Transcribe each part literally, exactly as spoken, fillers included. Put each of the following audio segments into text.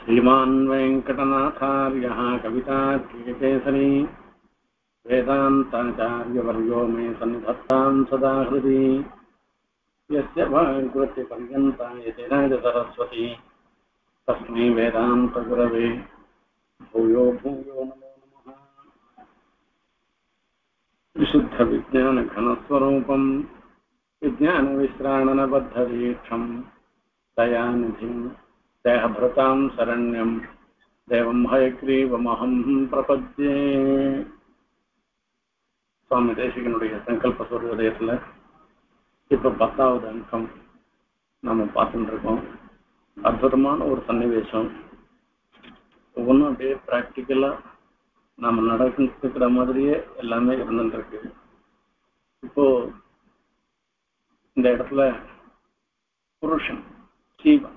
श्रीमान् वेङ्कटनाथार्यः कवितार्किकेसरी वेदान्ताचार्यवर्यो मे सन्निधत्तां सदा हृदि यस्य भागवत्यपर्यन्ता यतिराज सरस्वती तस्मै वेदान्तगुरवे भूयो भूयो नमो नमः। विशुद्धविज्ञानघनस्वरूपं विज्ञानविश्राणनबद्धदीक्षं दयानिधिं देहभृतां शरण्यं देवं हयग्रीवमहं प्रपद्ये। சுவாமி தேசிகனுடைய சங்கல்ப சூரியோதயத்தில் இப்போ பத்தாவது அங்கம் நம்ம பார்த்துட்டு இருக்கோம். அற்புதமான ஒரு சன்னிவேசம். ஒவ்வொன்றும் அப்படியே ப்ராக்டிக்கலாக நம்ம நடக்கிற மாதிரியே எல்லாமே இருந்துருக்கு. இப்போ இந்த இடத்துல புருஷன் சீவன்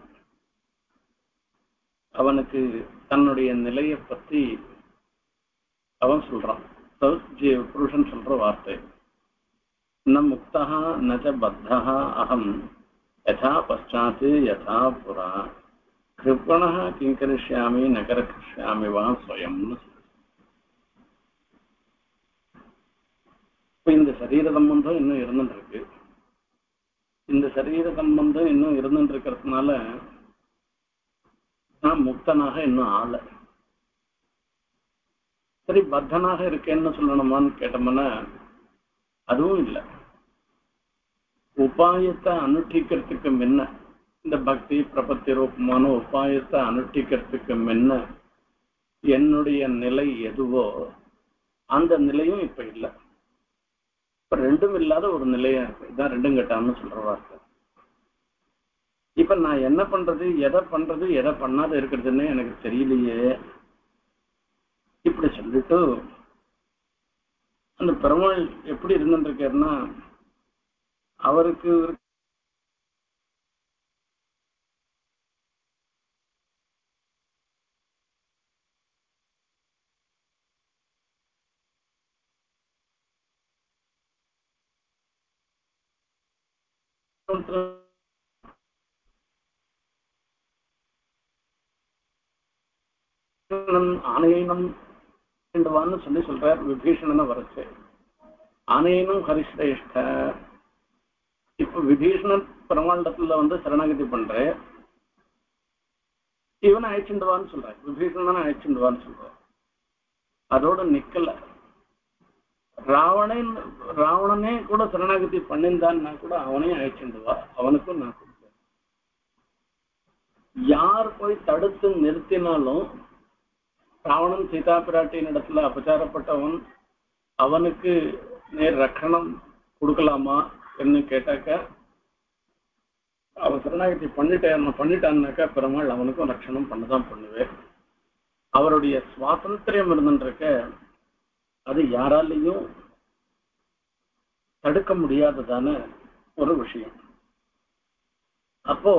அவனுக்கு தன்னுடைய நிலையை பற்றி அவன் சொல்றான். புருஷன் சொல்ற வார்த்தை, ந முக்தா நச்ச பத்தா அகம் யதா பச்சாத் யதா புரா கிருப்பண கிங்கரிஷ்யாமி நகரக்ஷ்யாமி வா ஸ்வயம்னு சொல்லு. இப்ப இந்த சரீர சம்பந்தம் இன்னும் இருந்துட்டு இருக்கு. இந்த சரீர சம்பந்தம் இன்னும் இருந்துட்டு இருக்கிறதுனால நான் முக்தனாக இன்னும் ஆள. சரி, பத்தனாக இருக்கேன்னு சொல்லணுமான்னு கேட்டோம்னா அதுவும் இல்லை. உபாயத்தை அனுஷ்டிக்கிறதுக்கு முன்ன, இந்த பக்தி பிரபத்தி ரூபமான உபாயத்தை அனுஷ்டிக்கிறதுக்கு முன்ன என்னுடைய நிலை எதுவோ அந்த நிலையும் இப்ப இல்லை. இப்ப ரெண்டும் இல்லாத ஒரு நிலையா இருக்கு. இதான் ரெண்டும் கட்டான்னு சொல்ற வார்த்தை. இப்ப நான் என்ன பண்றது, எதை பண்றது, எதை பண்ணாத இருக்கிறதுன்னு எனக்கு தெரியலையே இப்படி சொல்லிட்டு அந்த பெருமாள் எப்படி இருந்துருக்காருன்னா, அவருக்கு ஆணையினம் சொல்லி சொல்றார். விபீஷணனை வரைச்சு ஆணையினும் ஹரிஷ்ரேஷ்ட. இப்ப விபீஷணன் பெருமாண்டத்துல வந்து சரணாகதி பண்ற இவனை அழைச்சுண்டுவான்னு சொல்ற, விபீஷணனை அழைச்சுண்டுவான்னு சொல்ற. அதோட நிக்கல. ராவணன் ராவணனே கூட சரணாகதி பண்ணிருந்தான்னா கூட அவனையும் அழைச்சுண்டுவா, அவனுக்கும் நான் கொடுப்பேன். யார் போய் தடுத்து நிறுத்தினாலும் ராவணன் சீதா பிராட்டியின் இடத்துல அபச்சாரப்பட்டவன், அவனுக்கு நேர் ரட்சணம் கொடுக்கலாமா என்று கேட்டாக்க, அவன் சரணாகதி பண்ணிட்டேன் பண்ணிட்டான்னாக்கா பெருமாள் அவனுக்கும் ரட்சணம் பண்ணதான் பண்ணுவேன். அவருடைய சுவாதந்திரியம் இருந்துருக்க அது யாராலையும் தடுக்க முடியாததான ஒரு விஷயம். அப்போ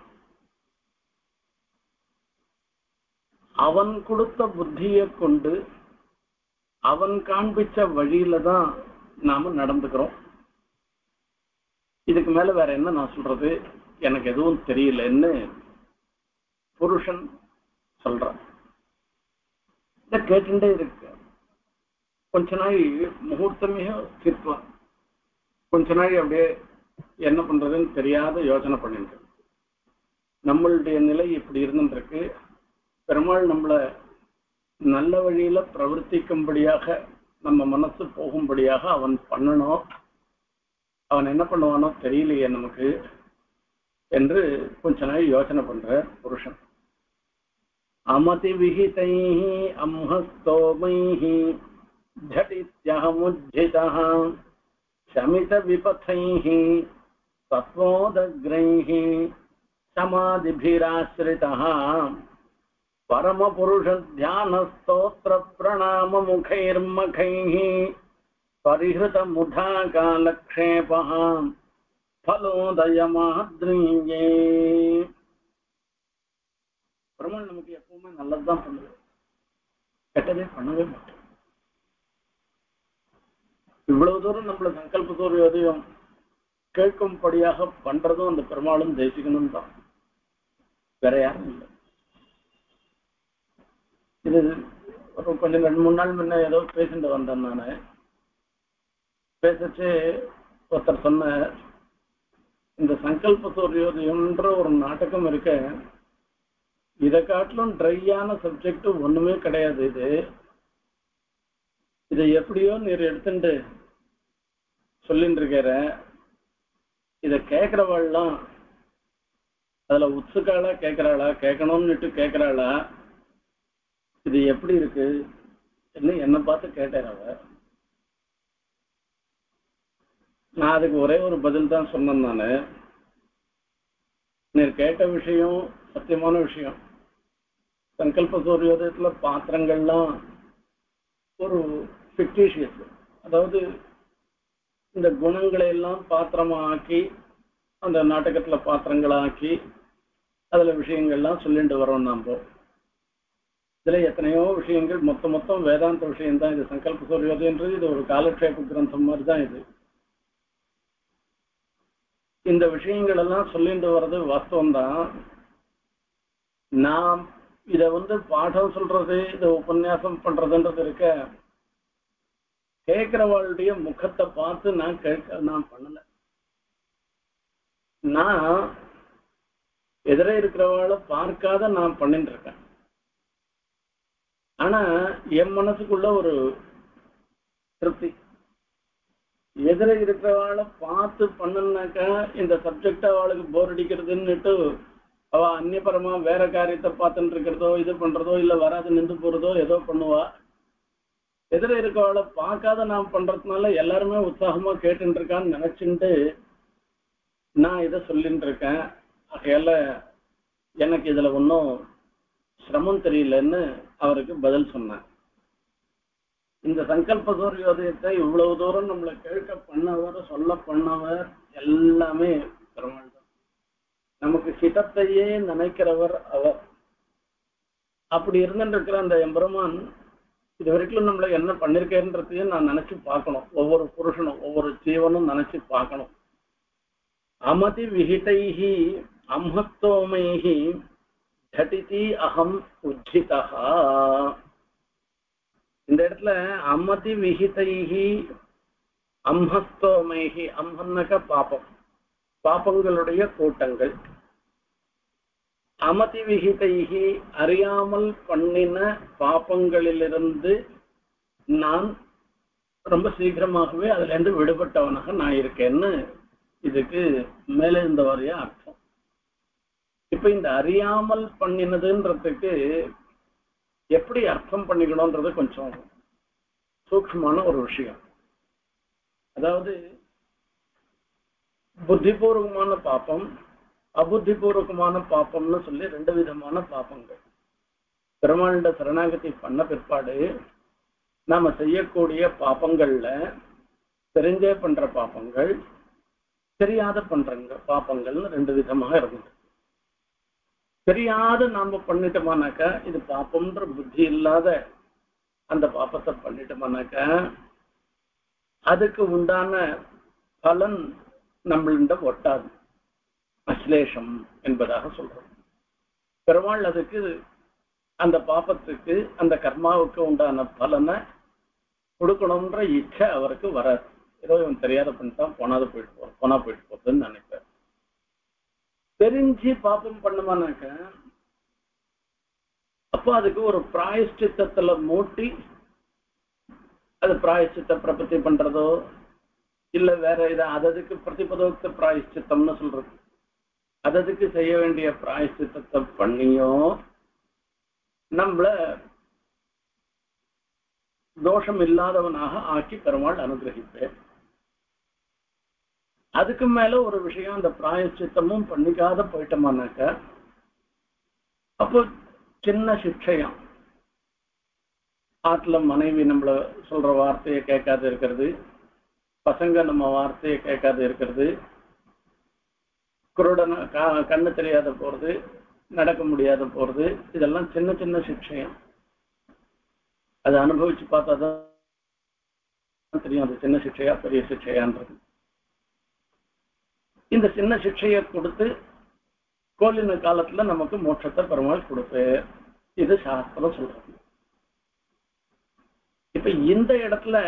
அவன் கொடுத்த புத்தியை கொண்டு அவன் காண்பிச்ச வழியில தான் நாம நடந்துக்கிறோம். இதுக்கு மேல வேற என்ன நான் சொல்றது, எனக்கு எதுவும் தெரியலன்னு புருஷன் சொல்றான். இத கேட்டுட்டே இருக்கு. கொஞ்ச நாள் முகூர்த்தமே சிற்பம், கொஞ்ச நாள் அப்படியே என்ன பண்றதுன்னு தெரியாத யோசனை பண்ணிட்டு, நம்மளுடைய நிலை இப்படி இருந்துருக்கு. பெருமாள் நம்மள நல்ல வழியில பிரவர்த்திக்கும்படியாக, நம்ம மனசு போகும்படியாக அவன் பண்ணணும். அவன் என்ன பண்ணுவானோ தெரியலையே நமக்கு என்று கொஞ்ச நாள் யோசனை பண்ற புருஷன். அமதி விஹிதை அம்ஹஸ்தோமை ஜடித்யஹமுஜ்ஜிதா சமித விபதை தத்வோதக்ரை சமாதிபிராஸ்ரிதா परम पुरुष ध्यान स्तोत्र प्रणाम मुखैर्मखैः परिहृत मुधा कालक्षेपः फलोदयमाद्रिये. பெருமாள் நமக்கு எப்பவுமே நல்லதுதான் பண்ணுது, கெட்டதே பண்ணவே மாட்டோம். இவ்வளவு தூரம் நம்மள சங்கல்ப சூரியோதயம் கேட்கும்படியாக பண்றதும் அந்த பெருமாளும் தேசிகனும் தான், வேற யாரும் இல்லை. இது ஒரு கொஞ்சம் ரெண்டு மூணு நாள் முன்ன ஏதோ பேசிட்டு வந்தேன் நான். பேசிச்சு ஒருத்தர் சொன்ன, இந்த சங்கல்ப சூரியோதயம்ன்ற ஒரு நாடகம் இருக்க, இதை காட்டிலும் ட்ரையான சப்ஜெக்ட் ஒண்ணுமே கிடையாது. இது இதை எப்படியோ நீர் எடுத்துட்டு சொல்லிட்டு இருக்கிற, இதை கேட்கிறவாள்லாம் அதுல உத்சுக்காளா கேட்கிறாளா, கேட்கணும்னுட்டு கேட்கிறாளா, இது எப்படி இருக்கு என்ன பார்த்து கேட்டார் அவ. நான் அதுக்கு ஒரே ஒரு பதில் தான் சொன்னேன். நானு நீர் கேட்ட விஷயம் சத்தியமான விஷயம். சங்கல்ப சூரியோதயத்துல பாத்திரங்கள்லாம் ஒரு ஃபிக்டிஷியஸ், அதாவது இந்த குணங்களை எல்லாம் பாத்திரமா ஆக்கி அந்த நாடகத்துல பாத்திரங்களை ஆக்கி அதுல விஷயங்கள்லாம் சொல்லிட்டு வரோம். நாம இதுல எத்தனையோ விஷயங்கள், மொத்த மொத்தம் வேதாந்த விஷயம் தான் இது. சங்கல்ப சூரியோதயன்றது இது ஒரு காலக்ஷேப கிரந்தம் மாதிரி தான் இது. இந்த விஷயங்கள் எல்லாம் சொல்லிட்டு வர்றது வாஸ்தவம் தான். நாம் இத வந்து பாடம் சொல்றது, இதை உபன்யாசம் பண்றதுன்றது இருக்க, கேட்கிறவாளுடைய முகத்தை பார்த்து நான் கேட்க நான் பண்ணல. நான் எதிரே இருக்கிறவாளை பார்க்காத நான் பண்ணிட்டு இருக்கேன். ஆனா என் மனசுக்குள்ள ஒரு திருப்தி, எதிர இருக்கிறவாளை பார்த்து பண்ணனாக்கா இந்த சப்ஜெக்ட் அவளுக்கு போர் அடிக்கிறதுன்னுட்டு அவ அந்நியபரமா வேற காரியத்தை பார்த்துட்டு இருக்கிறதோ, இது பண்றதோ, இல்ல வராது நின்று போறதோ ஏதோ பண்ணுவா. எதிர இருக்கவாளை பார்க்காத நான் பண்றதுனால எல்லாருமே உற்சாகமா கேட்டுட்டு இருக்கான்னு நினைச்சுட்டு நான் இதை சொல்லிட்டு இருக்கேன். ஆகையால எனக்கு இதுல ஒன்றும் சிரமம் தெரியலன்னு அவருக்கு பதில் சொன்னேன். இந்த சங்கல்ப சூரியோதயத்தை இவ்வளவு தூரம் நம்மளை கேட்க பண்ணவர், சொல்ல பண்ணவர் எல்லாமே பெருமாள் தான். நமக்கு ஹிதத்தையே நினைக்கிறவர் அவர். அப்படி இருந்துட்டு இருக்கிற அந்த எம்பெருமான் இது வரைக்கும் நம்மள என்ன பண்ணிருக்கேன்றதையும் நான் நினைச்சு பார்க்கணும். ஒவ்வொரு புருஷனும் ஒவ்வொரு ஜீவனும் நினைச்சு பார்க்கணும். அமதி விஹிதைஹி அம்ஹத்தோமைஹி ஜடிதி அகம் உஜ்ஜிதா. இந்த இடத்துல அமதி விஹிதைஹி அம்ஹஸ்தோமைஹி, அம்ஹன்னக பாபம், பாபங்களுடைய கூட்டங்கள். அமதி விஹிதைஹி அறியாமல் பண்ணின பாபங்களிலிருந்து நான் ரொம்ப சீக்கிரமாகவே அதுல இருந்து விடுபட்டவனாக நான் இருக்கேன்னு இதுக்கு மேல இருந்த வரைய அர்த்தம். இப்ப இந்த அறியாமல் பண்ணினதுன்றதுக்கு எப்படி அர்த்தம் பண்ணிக்கணும்ன்றது கொஞ்சம் சூக்ஷ்மமான ஒரு விஷயம். அதாவது புத்திபூர்வமான பாப்பம், அபுத்திபூர்வமான பாப்பம்னு சொல்லி ரெண்டு விதமான பாப்பங்கள். பெருமாண்ட சரணாகதி பண்ண பிற்பாடு நாம செய்யக்கூடிய பாப்பங்கள்ல தெரிஞ்சே பண்ற பாப்பங்கள், தெரியாத பண்றங்க பாப்பங்கள்னு ரெண்டு விதமாக இருந்தது. தெரியாத நாம பண்ணிட்டோமானாக்கா இது பாப்பம்ன்ற புத்தி இல்லாத அந்த பாப்பத்தை பண்ணிட்டோமானாக்கா அதுக்கு உண்டான பலன் நம்மளிட ஒட்டாது, அஸ்லேஷம் என்பதாக சொல்றோம். பெருமாள் அதுக்கு அந்த பாப்பத்துக்கு அந்த கர்மாவுக்கு உண்டான பலனை கொடுக்கணும்ன்ற இச்சை அவருக்கு வராது. ஏதோ இவன் தெரியாத பண்ணிட்டான், போனாத போயிட்டு போ போனா போயிட்டு போகுதுன்னு நினைப்பார். தெரிஞ்சு பாப்பம் பண்ணுமானாக்க அப்போ அதுக்கு ஒரு பிராயஷ்சித்தத்துல மூட்டி அது பிராயஷ்சித்த பிரபத்தி பண்றதோ இல்ல வேற இதை அததுக்கு பிரதிபதோக்த பிராயஷ்சித்தம்னு சொல்றது, அததுக்கு செய்ய வேண்டிய பிராயஷ்சித்தத்தை பண்ணியோ நம்மள தோஷம் இல்லாதவனாக ஆக்கி பெருமாள் அனுகிரகிப்பேன். அதுக்கு மேல ஒரு விஷயம், அந்த பிராயஷ்சித்தமும் பண்ணிக்காத போயிட்டோமானாக்க அப்போ சின்ன சிக்ஷையம், ஆற்றுல மனைவி நம்மள சொல்ற வார்த்தையை கேட்காது இருக்கிறது, பசங்க நம்ம வார்த்தையை கேட்காது இருக்கிறது, குருடன கண்ணு தெரியாத போறது, நடக்க முடியாத போறது, இதெல்லாம் சின்ன சின்ன சிக்ஷையம். அதை அனுபவிச்சு பார்த்தாதான் தெரியும் அது சின்ன சிக்ஷையா பெரிய சிக்ஷையான்றது. இந்த சின்ன சிக்ஷையை கொடுத்து கோலின காலத்துல நமக்கு மோட்சத்தை பெருமாள் கொடுப்பேன், இது சாஸ்திரம் சொல்றது. இப்ப இந்த இடத்துல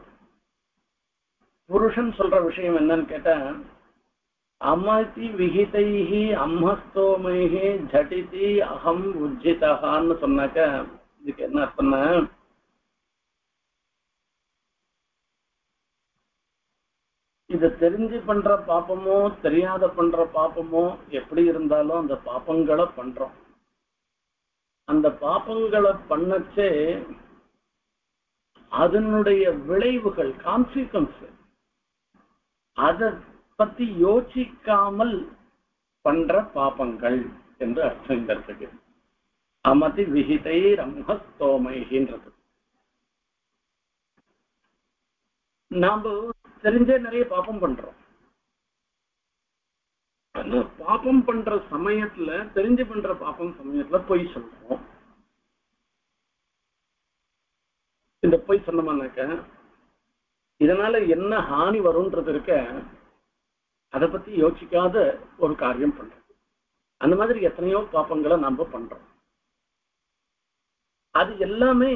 புருஷன் சொல்ற விஷயம் என்னன்னு கேட்டா, அமதி விகிதைஹி அம்மஸ்தோமைஹி ஜடிதி அகம் உஜ்ஜிதஹான்னு சொன்னாக்க இதுக்கு என்ன அர்த்தம்னா, இத தெரிஞ்சு பண்ற பாப்பமோ தெரியாத பண்ற பாப்பமோ எப்படி இருந்தாலும் அந்த பாப்பங்களை பண்றோம். அந்த பாப்பங்களை பண்ணச்சே அதனுடைய விளைவுகள் கான்சிக்வன்ஸ் அதை பத்தி யோசிக்காமல் பண்ற பாப்பங்கள் என்று அர்த்தம் இந்த இடத்துக்கு. அமதி விகிதை ரம்மஸ்தோமைகின்றது. நாம தெரிஞ்சே நிறைய பாப்பம் பண்றோம். பாப்பம் பண்ற சமயத்துல தெரிஞ்சு பண்ற பாப்பம் சமயத்துல பொய் சொல்றோம். இந்த பொய் சொன்னோம்னாக்க இதனால என்ன ஹானி வரும்ன்றது இருக்க, அதை பத்தி யோசிக்காத ஒரு காரியம் பண்றது. அந்த மாதிரி எத்தனையோ பாப்பங்களை நாம பண்றோம். அது எல்லாமே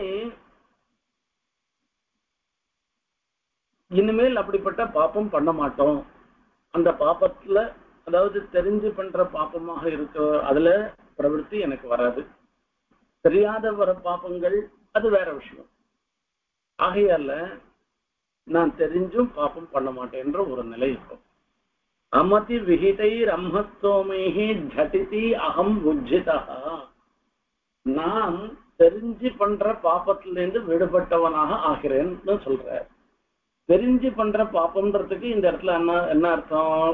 இனிமேல் அப்படிப்பட்ட பாப்பம் பண்ண மாட்டோம். அந்த பாப்பத்துல அதாவது தெரிஞ்சு பண்ற பாப்பமாக இருக்க அதுல பிரவருத்தி எனக்கு வராது. தெரியாத வர பாப்பங்கள் அது வேற விஷயம். ஆகையால நான் தெரிஞ்சும் பாப்பம் பண்ண மாட்டேன்ற ஒரு நிலை இருக்கும். அமதி விகிதை ரம்மஸ்தோமைஹி ஜடிதி அகம் உஜ்ஜிதா. நான் தெரிஞ்சு பண்ற பாப்பத்திலிருந்து விடுபட்டவனாக ஆகிறேன்னு சொல்ற. தெரிஞ்சு பண்ற பாப்பம்ன்றதுக்கு இந்த இடத்துல என்ன என்ன அர்த்தம்?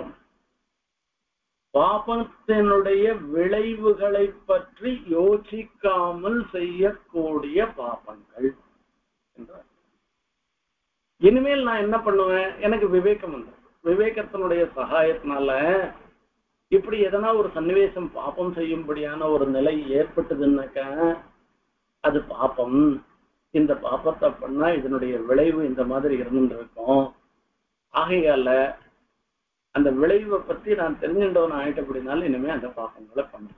பாப்பத்தினுடைய விளைவுகளை பற்றி யோசிக்காமல் செய்யக்கூடிய பாப்பங்கள் என்ற. இனிமேல் நான் என்ன பண்ணுவேன்? எனக்கு விவேகம் வந்து விவேகத்தினுடைய சகாயத்தினால இப்படி எதனா ஒரு சன்னிவேசம் பாப்பம் செய்யும்படியான ஒரு நிலை ஏற்பட்டதுன்னாக்க அது பாப்பம். இந்த பாப்பத்தை பண்ணா இதனுடைய விளைவு இந்த மாதிரி இருந்துட்டு இருக்கும். ஆகையால அந்த விளைவை பத்தி நான் தெரிஞ்சுட்டவன் ஆயிட்ட அப்படின்னாலும் இனிமே அந்த பாப்பங்களை பண்ண.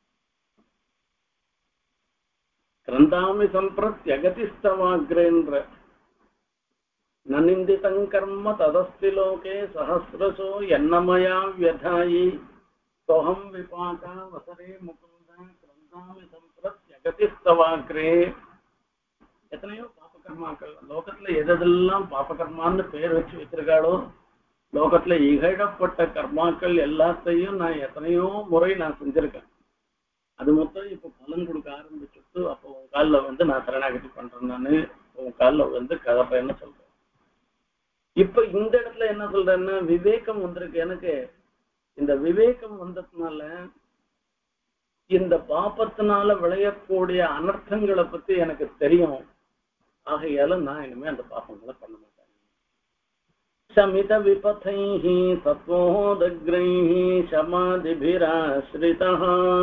கிரந்தாமி சம்பிரத்யகதிஸ்தவாக்ரேன்ற நநிந்திதங் கர்ம ததஸ்தி லோகே சஹஸ்ரசோ என்னமயா வியதாயி சோகம் விபாகா வசரே முகுந்த கிரந்தாமி சம்பிரத்யகதிஸ்தவாக்ரே. எத்தனையோ பாபகர்மாக்கள் லோகத்துல எதெல்லாம் பாபகர்மான்னு பேர் வச்சு வச்சிருக்காளோ, லோகத்துல இகழப்பட்ட கர்மாக்கள் எல்லாத்தையும் நான் எத்தனையோ முறை நான் செஞ்சிருக்கேன். அது மொத்தம் இப்ப பலன் கொடுக்க ஆரம்பிச்சுட்டு அப்போ உன் காலில் வந்து நான் சரணாகதி பண்றேன், நானு உன் காலில் வந்து கதறேன்னு சொல்றேன். இப்ப இந்த இடத்துல என்ன சொல்றேன்னா விவேகம் வந்திருக்கு எனக்கு. இந்த விவேகம் வந்ததுனால இந்த பாப்பத்தினால விளையக்கூடிய அனர்த்தங்களை பத்தி எனக்கு தெரியும். ஆகையால நான் இனிமே அந்த பாப்பங்களை பண்ண மாட்டேன். சமித விபதைஹி சத்வோதக்ரைஹி சமாதிபிராஸ்ரிதஹ.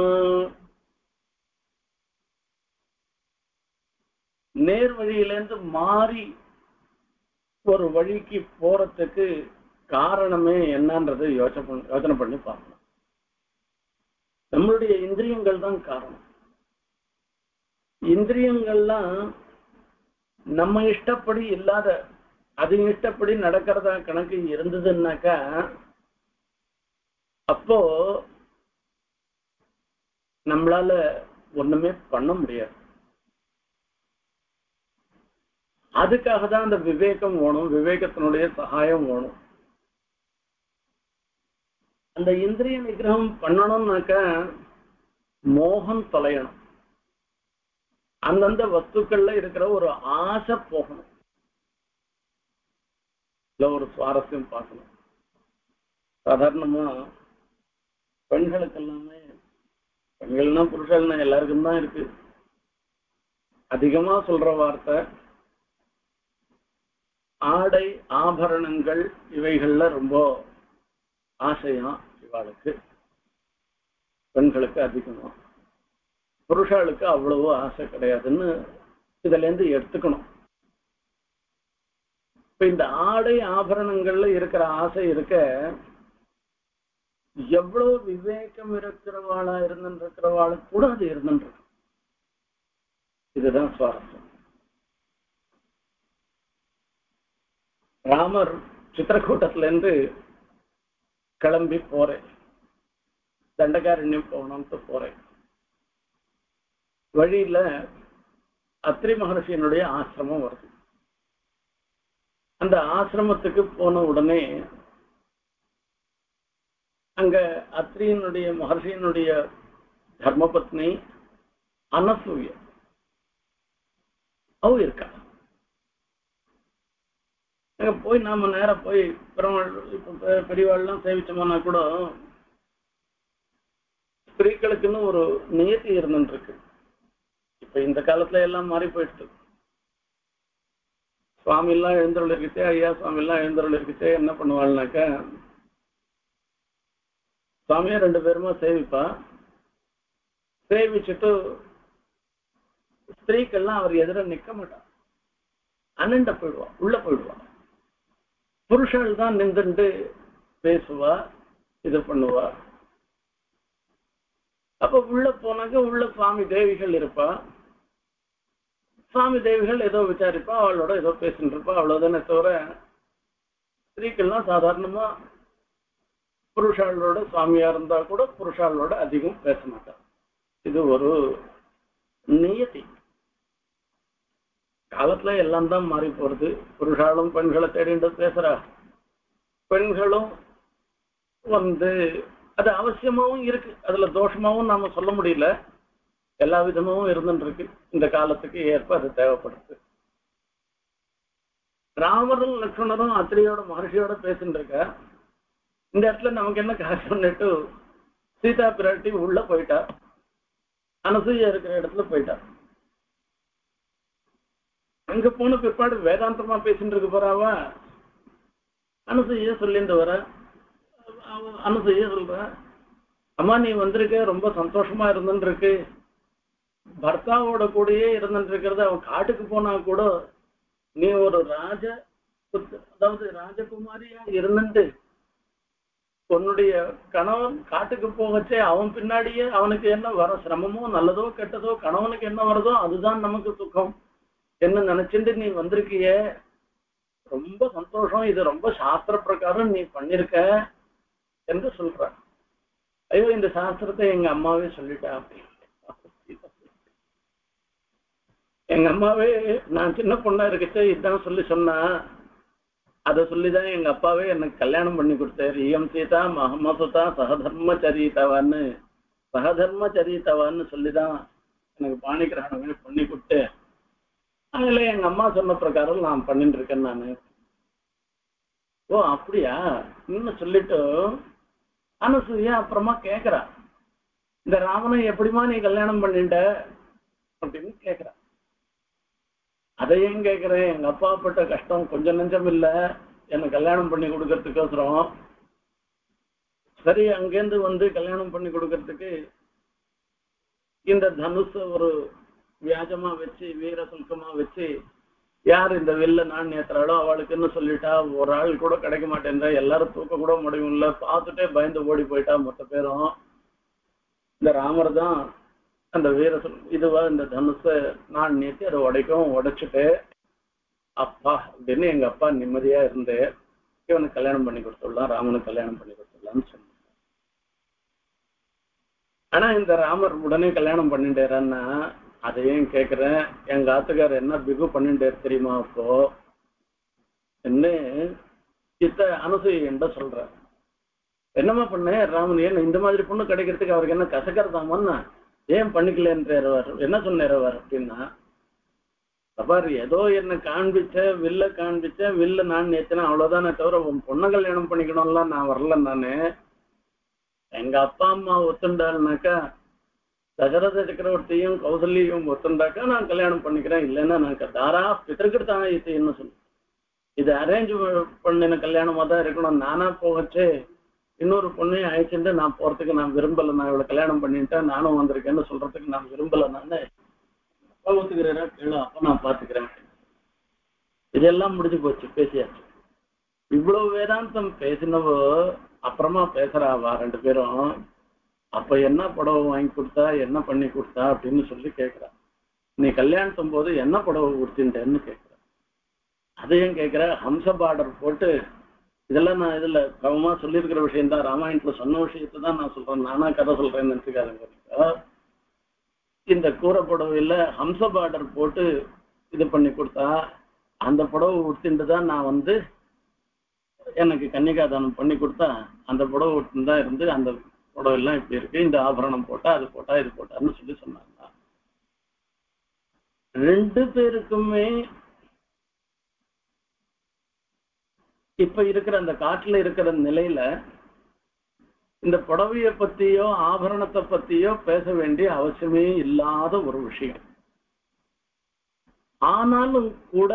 நேர் வழியிலேருந்து மாறி ஒரு வழிக்கு போறதுக்கு காரணமே என்னன்றது யோசனை யோசனை பண்ணி பார்க்கணும். நம்மளுடைய இந்திரியங்கள் தான் காரணம். இந்திரியங்கள்லாம் நம்ம இஷ்டப்படி இல்லாத அது இஷ்டப்படி நடக்கிறதா கணக்கு இருந்ததுன்னாக்கா அப்போ நம்மளால ஒண்ணுமே பண்ண முடியாது. அதுக்காக தான் அந்த விவேகம் வேணும், விவேகத்தினுடைய சகாயம் வேணும். அந்த இந்திரிய நிகிரகம் பண்ணணும்னாக்க மோகம் தொலையணும். அந்தந்த வஸ்துக்கள்ல இருக்கிற ஒரு ஆசை போகணும். இல்ல ஒரு சுவாரஸ்யம் பார்க்கணும். சாதாரணமா பெண்களுக்கு எல்லாமே, பெண்கள்னா புருஷன்னா எல்லாருக்கும் தான் இருக்கு. அதிகமா சொல்ற வார்த்தை ஆடை ஆபரணங்கள் இவைகள்ல ரொம்ப ஆசையா இவாளுக்கு. பெண்களுக்கு அதிகமா, புருஷாளுக்கு அவ்வளவு ஆசை கிடையாதுன்னு இதுல இருந்து எடுத்துக்கணும். இப்ப இந்த ஆடை ஆபரணங்கள்ல இருக்கிற ஆசை இருக்க எவ்வளவு விவேகம் இருக்கிறவாளா இருந்துட்டு இருக்கிறவாளுக்கு கூட அது இருந்துட்டு. இதுதான் சுவாரஸ்யம். ராமர் சித்திரக்கூட்டத்துல இருந்து கிளம்பி போறேன், தண்டகாரண்யம் போகணும்ட்டு போறேன். வழியில அத்ரி மகர்ஷியினுடைய ஆசிரமம் வருது. அந்த ஆசிரமத்துக்கு போன உடனே அங்க அத்ரியினுடைய மகர்ஷியினுடைய தர்மபத்னி அனசூய அவ இருக்கா. அங்க போய் நாம நேரம் போய் பெருமாள் இப்ப பெரியவாள்லாம் சேவிச்சோம்னா கூட ஸ்திரீகளுக்குன்னு ஒரு நியத்தி இருந்துட்டு இருக்கு. இப்ப இந்த காலத்துல எல்லாம் மாறி போயிடுச்சு. சுவாமி எல்லாம் எழுந்தருள் இருக்குச்சே, ஐயா சுவாமி எல்லாம் எழுந்தருள் இருக்குச்சே, என்ன பண்ணுவாள்னாக்கா சுவாமியா ரெண்டு பேருமா சேவிப்பா. சேவிச்சுட்டு ஸ்திரீக்கெல்லாம் அவர் எதிர நிக்க மாட்டா, அனண்ட போயிடுவா, உள்ள போயிடுவா. புருஷர்கள் தான் நின்றுட்டு பேசுவா, இது பண்ணுவா. அப்ப உள்ள போனாக்க உள்ள சுவாமி தேவிகள் இருப்பா. சுவாமி தேவிகள் ஏதோ விசாரிப்பா, அவளோட ஏதோ பேசிட்டு இருப்பா, அவ்வளவுதானே தவிர ஸ்திரீக்கள்லாம் சாதாரணமா புருஷாளோட சுவாமியா இருந்தா கூட புருஷாளோட அதிகம் பேச மாட்டா. இது ஒரு நியதி. காலத்துல எல்லாம் தான் மாறி போறது. புருஷாலும் பெண்களை தேடிட்டு பேசுறா, பெண்களும் வந்து அது அவசியமாவும் இருக்கு, அதுல தோஷமாவும் நாம சொல்ல முடியல. எல்லா விதமாவும் இருந்துட்டு இருக்கு. இந்த காலத்துக்கு ஏற்ப அது தேவைப்படுது. ராமரும் லட்சுமணரும் அத்திரியோட மகர்ஷியோட பேசிட்டு இருக்க. இந்த இடத்துல நமக்கு என்ன காரணம்னுட்டு சீதா பிராட்டி உள்ள போயிட்டா, அனசூயா இருக்கிற இடத்துல போயிட்டா. அங்க போன பிற்பாடு வேதாந்தமா பேசிட்டு இருக்க போறாவா. அனசூயா சொல்லிட்டு வர, அனசூயா சொல்ற, அம்மா நீ வந்திருக்க, ரொம்ப சந்தோஷமா இருந்துட்டு இருக்கு. பர்த்தாவோட கூடயே இருந்துட்டு இருக்கிறது. அவன் காட்டுக்கு போனா கூட நீ ஒரு ராஜ, அதாவது ராஜகுமாரியா இருந்துட்டு உன்னுடைய கணவன் காட்டுக்கு போகச்சே அவன் பின்னாடியே அவனுக்கு என்ன வர சிரமமோ நல்லதோ கெட்டதோ கணவனுக்கு என்ன வருதோ அதுதான் நமக்கு சுகம் என்ன நினைச்சுட்டு நீ வந்திருக்கிய, ரொம்ப சந்தோஷம். இது ரொம்ப சாஸ்திர பிரகாரம் நீ பண்ணிருக்க என்று சொல்ற. ஐயோ இந்த சாஸ்திரத்தை எங்க அம்மாவே சொல்லிட்டா அப்படின்னு. எங்க அம்மாவே நான் சின்ன பொண்ணா இருக்கச்சே இதுதான் சொல்லி சொன்னா, அதை சொல்லிதான் எங்க அப்பாவே எனக்கு கல்யாணம் பண்ணி கொடுத்தாரு. இயம் சீதா மஹமசுதா சகதர்ம சரித்தவான்னு சகதர்ம சரித்தவான்னு சொல்லிதான் எனக்கு பாணி கிரகணமே பண்ணி கொடுத்து, அதுல எங்க அம்மா சொன்ன பிரகாரம் நான் பண்ணிட்டு இருக்கேன் நானு. ஓ அப்படியா இன்னும் சொல்லிட்டு அனசூயா அப்புறமா கேக்குறா, இந்த ராமனை எப்படிமா நீ கல்யாணம் பண்ணிட்ட அப்படின்னு கேக்குறா. அதையும் கேட்கிறேன், எங்க அப்பா பட்ட கஷ்டம் கொஞ்சம் நெஞ்சம் இல்ல என்ன கல்யாணம் பண்ணி கொடுக்கறதுக்கோசரம். சரி அங்கேருந்து வந்து கல்யாணம் பண்ணி கொடுக்கறதுக்கு இந்த தனுஷ ஒரு வியாஜமா வச்சு வீர சுல்கமா வச்சு யார் இந்த வெள்ள நான் ஏத்துறாளோ அவளுக்குன்னு சொல்லிட்டா. ஒரு ஆள் கூட கிடைக்க மாட்டேன்றா, எல்லாரும் தூக்க கூட முடியும்ல. பார்த்துட்டே பயந்து ஓடி போயிட்டா மொத்த பேரும். இந்த ராமர் தான் அந்த வீர சொல் இதுவா இந்த தனுஷ நான் நேற்று அதை உடைக்கவும் உடைச்சிட்டு அப்பா அப்படின்னு எங்க அப்பா நிம்மதியா இருந்து இவனுக்கு கல்யாணம் பண்ணி கொடுத்துடலாம், ராமனுக்கு கல்யாணம் பண்ணி கொடுத்துடலாம்னு சொன்னாங்க. ஆனா இந்த ராமர் உடனே கல்யாணம் பண்ணிட்டேறான்னா அதையும் கேட்கிறேன். எங்க ஆத்துக்காரர் என்ன பிகு பண்ணிட்டாரு தெரியுமா? அப்போ என்ன சித்த அனசூய என்ற சொல்ற, என்னமா பண்ண ராமன், ஏன் இந்த மாதிரி பொண்ணு கிடைக்கிறதுக்கு அவருக்கு என்ன கசக்கறதாமன்னா ஏன் பண்ணிக்கலன்றார். என்ன சொன்னார் அப்படின்னா, பாரு ஏதோ என்ன காண்பிச்ச வில்ல காண்பிச்ச வில்ல நான் நேத்தினா அவ்வளவுதானே தவிர உன் பொண்ணை கல்யாணம் பண்ணிக்கணும்லாம் நான் வரல. நானு எங்க அப்பா அம்மா ஒத்துண்டாள்னாக்கா தசரத சக்கரவர்த்தியும் கௌசல்யும் ஒத்துண்டாக்கா நான் கல்யாணம் பண்ணிக்கிறேன், இல்லைன்னா நான் தாரா பிதற்கிட்டான் இதுன்னு சொல்லு. இது அரேஞ்ச் பண்ணின கல்யாணமா தான் இருக்கணும். நானா போகச்சே இன்னொரு பொண்ணையும் அழைச்சிட்டு நான் போறதுக்கு நான் விரும்பல, நான் இவளை கல்யாணம் பண்ணிட்டேன் நானும் வந்திருக்கேன்னு சொல்றதுக்கு நான் விரும்பல. நானு அப்பா ஒத்துக்கிறேன் கேளு, அப்ப நான் பாத்துக்கிறேன். இதெல்லாம் முடிஞ்சு போச்சு, பேசியாச்சு. இவ்வளவு வேதாந்தம் பேசினவோ அப்புறமா பேசுறாவா ரெண்டு பேரும். அப்ப என்ன புடவை வாங்கி கொடுத்தா என்ன பண்ணி கொடுத்தா அப்படின்னு சொல்லி கேட்கிறா. நீ கல்யாணத்தும் போது என்ன புடவை கொடுத்துட்டேன்னு கேட்கிற. அதையும் கேட்கிற ஹம்ச பார்டர் போட்டு இதெல்லாம் நான் இதுல கவனமா சொல்லியிருக்கிற விஷயம் தான், ராமாயணத்துல சொன்ன விஷயத்தை தான் நான் சொல்றேன், நானா கதை சொல்றேன்னு நினைச்சுக்காதுங்க. இந்த கூரை புடவையில ஹம்ச பார்டர் போட்டு இது பண்ணி கொடுத்தா அந்த புடவை உடுத்திட்டு தான் நான் வந்து எனக்கு கன்னிகாதானம் பண்ணி கொடுத்தா அந்த புடவை உடுத்துன்னு தான் இருந்து அந்த புடவை எல்லாம் இப்படி இருக்கு, இந்த ஆபரணம் போட்டா அது போட்டா இது போட்டான்னு சொல்லி சொன்னாங்க. ரெண்டு பேருக்குமே இப்ப இருக்கிற அந்த காட்டுல இருக்கிற நிலையில இந்த புடவைய பத்தியோ ஆபரணத்தை பத்தியோ பேச வேண்டிய அவசியமே இல்லாத ஒரு விஷயம். ஆனாலும் கூட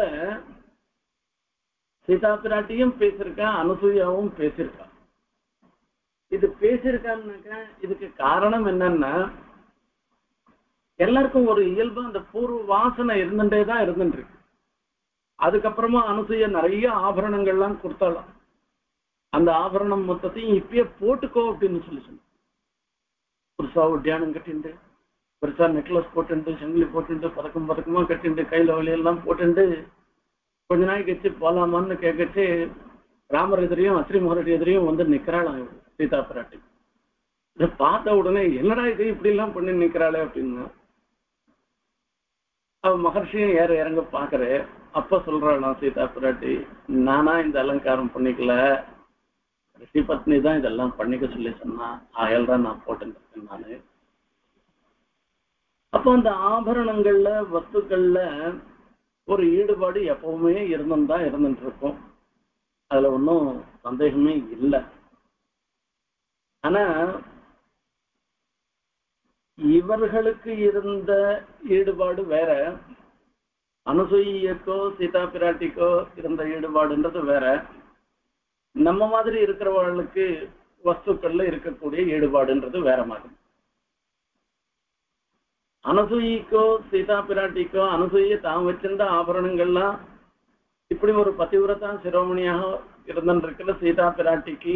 சீதா பிராட்டியும் பேசியிருக்கா, அனுசூயாவும் பேசியிருக்கா. இது பேசியிருக்கான்னாக்கா இதுக்கு காரணம் என்னன்னா, எல்லாருக்கும் ஒரு இயல்பு அந்த பூர்வ வாசனை இருந்துட்டே தான் இருந்துட்டு இருக்கு. அதுக்கப்புறமா அனுசூய நிறைய ஆபரணங்கள்லாம் கொடுத்தாலும் அந்த ஆபரணம் மொத்தத்தையும் இப்பயே போட்டுக்கோ அப்படின்னு சொல்லி சொன்ன. புதுசா ஒட்டியானம் கட்டிண்டு, பெருசா நெக்லஸ் போட்டுண்டு, சங்கிலி போட்டுண்டு, பதக்கம் பதக்கமா கட்டிண்டு, கையில வழியெல்லாம் போட்டுண்டு கொஞ்ச நாளைக்கு வச்சு போலாமான்னு கேட்கச்சு ராமர் எதிரையும் அத்திரி முகரடி எதிரையும் வந்து நிக்கிறாளாம் சீதா பிராட்டி. இதை பார்த்த உடனே என்னடா இது இப்படி எல்லாம் பண்ணி நிக்கிறாளே அப்படின்னா, அவ மகர்ஷியும் ஏற இறங்க பாக்குற அப்ப சொல்றாளாம் சீதா பிராட்டி, நானா இந்த அலங்காரம் பண்ணிக்கல, ரிஷி பத்னி தான் இதெல்லாம் பண்ணிக்க சொல்லி சொன்னா, ஆயல் தான் நான் போட்டுருக்கேன் நானு. அப்போ அந்த ஆபரணங்கள்ல வஸ்துக்கள்ல ஒரு ஈடுபாடு எப்பவுமே இருந்தும் தான் இருந்துட்டு இருக்கும், அதுல ஒன்றும் சந்தேகமே இல்லை. ஆனா இவர்களுக்கு இருந்த ஈடுபாடு வேற, அனுசூயக்கோ சீதா பிராட்டிக்கோ இருந்த ஈடுபாடுன்றது வேற. நம்ம மாதிரி இருக்கிறவர்களுக்கு வஸ்துக்கள்ல இருக்கக்கூடிய ஈடுபாடுன்றது வேற மாதிரி. அனுசூயிக்கோ சீதா பிராட்டிக்கோ அனுசூய தான் வச்சிருந்த ஆபரணங்கள்லாம் இப்படி ஒரு பதிவிரதா சிரோமணியாக இருந்திருக்கிற சீதா பிராட்டிக்கு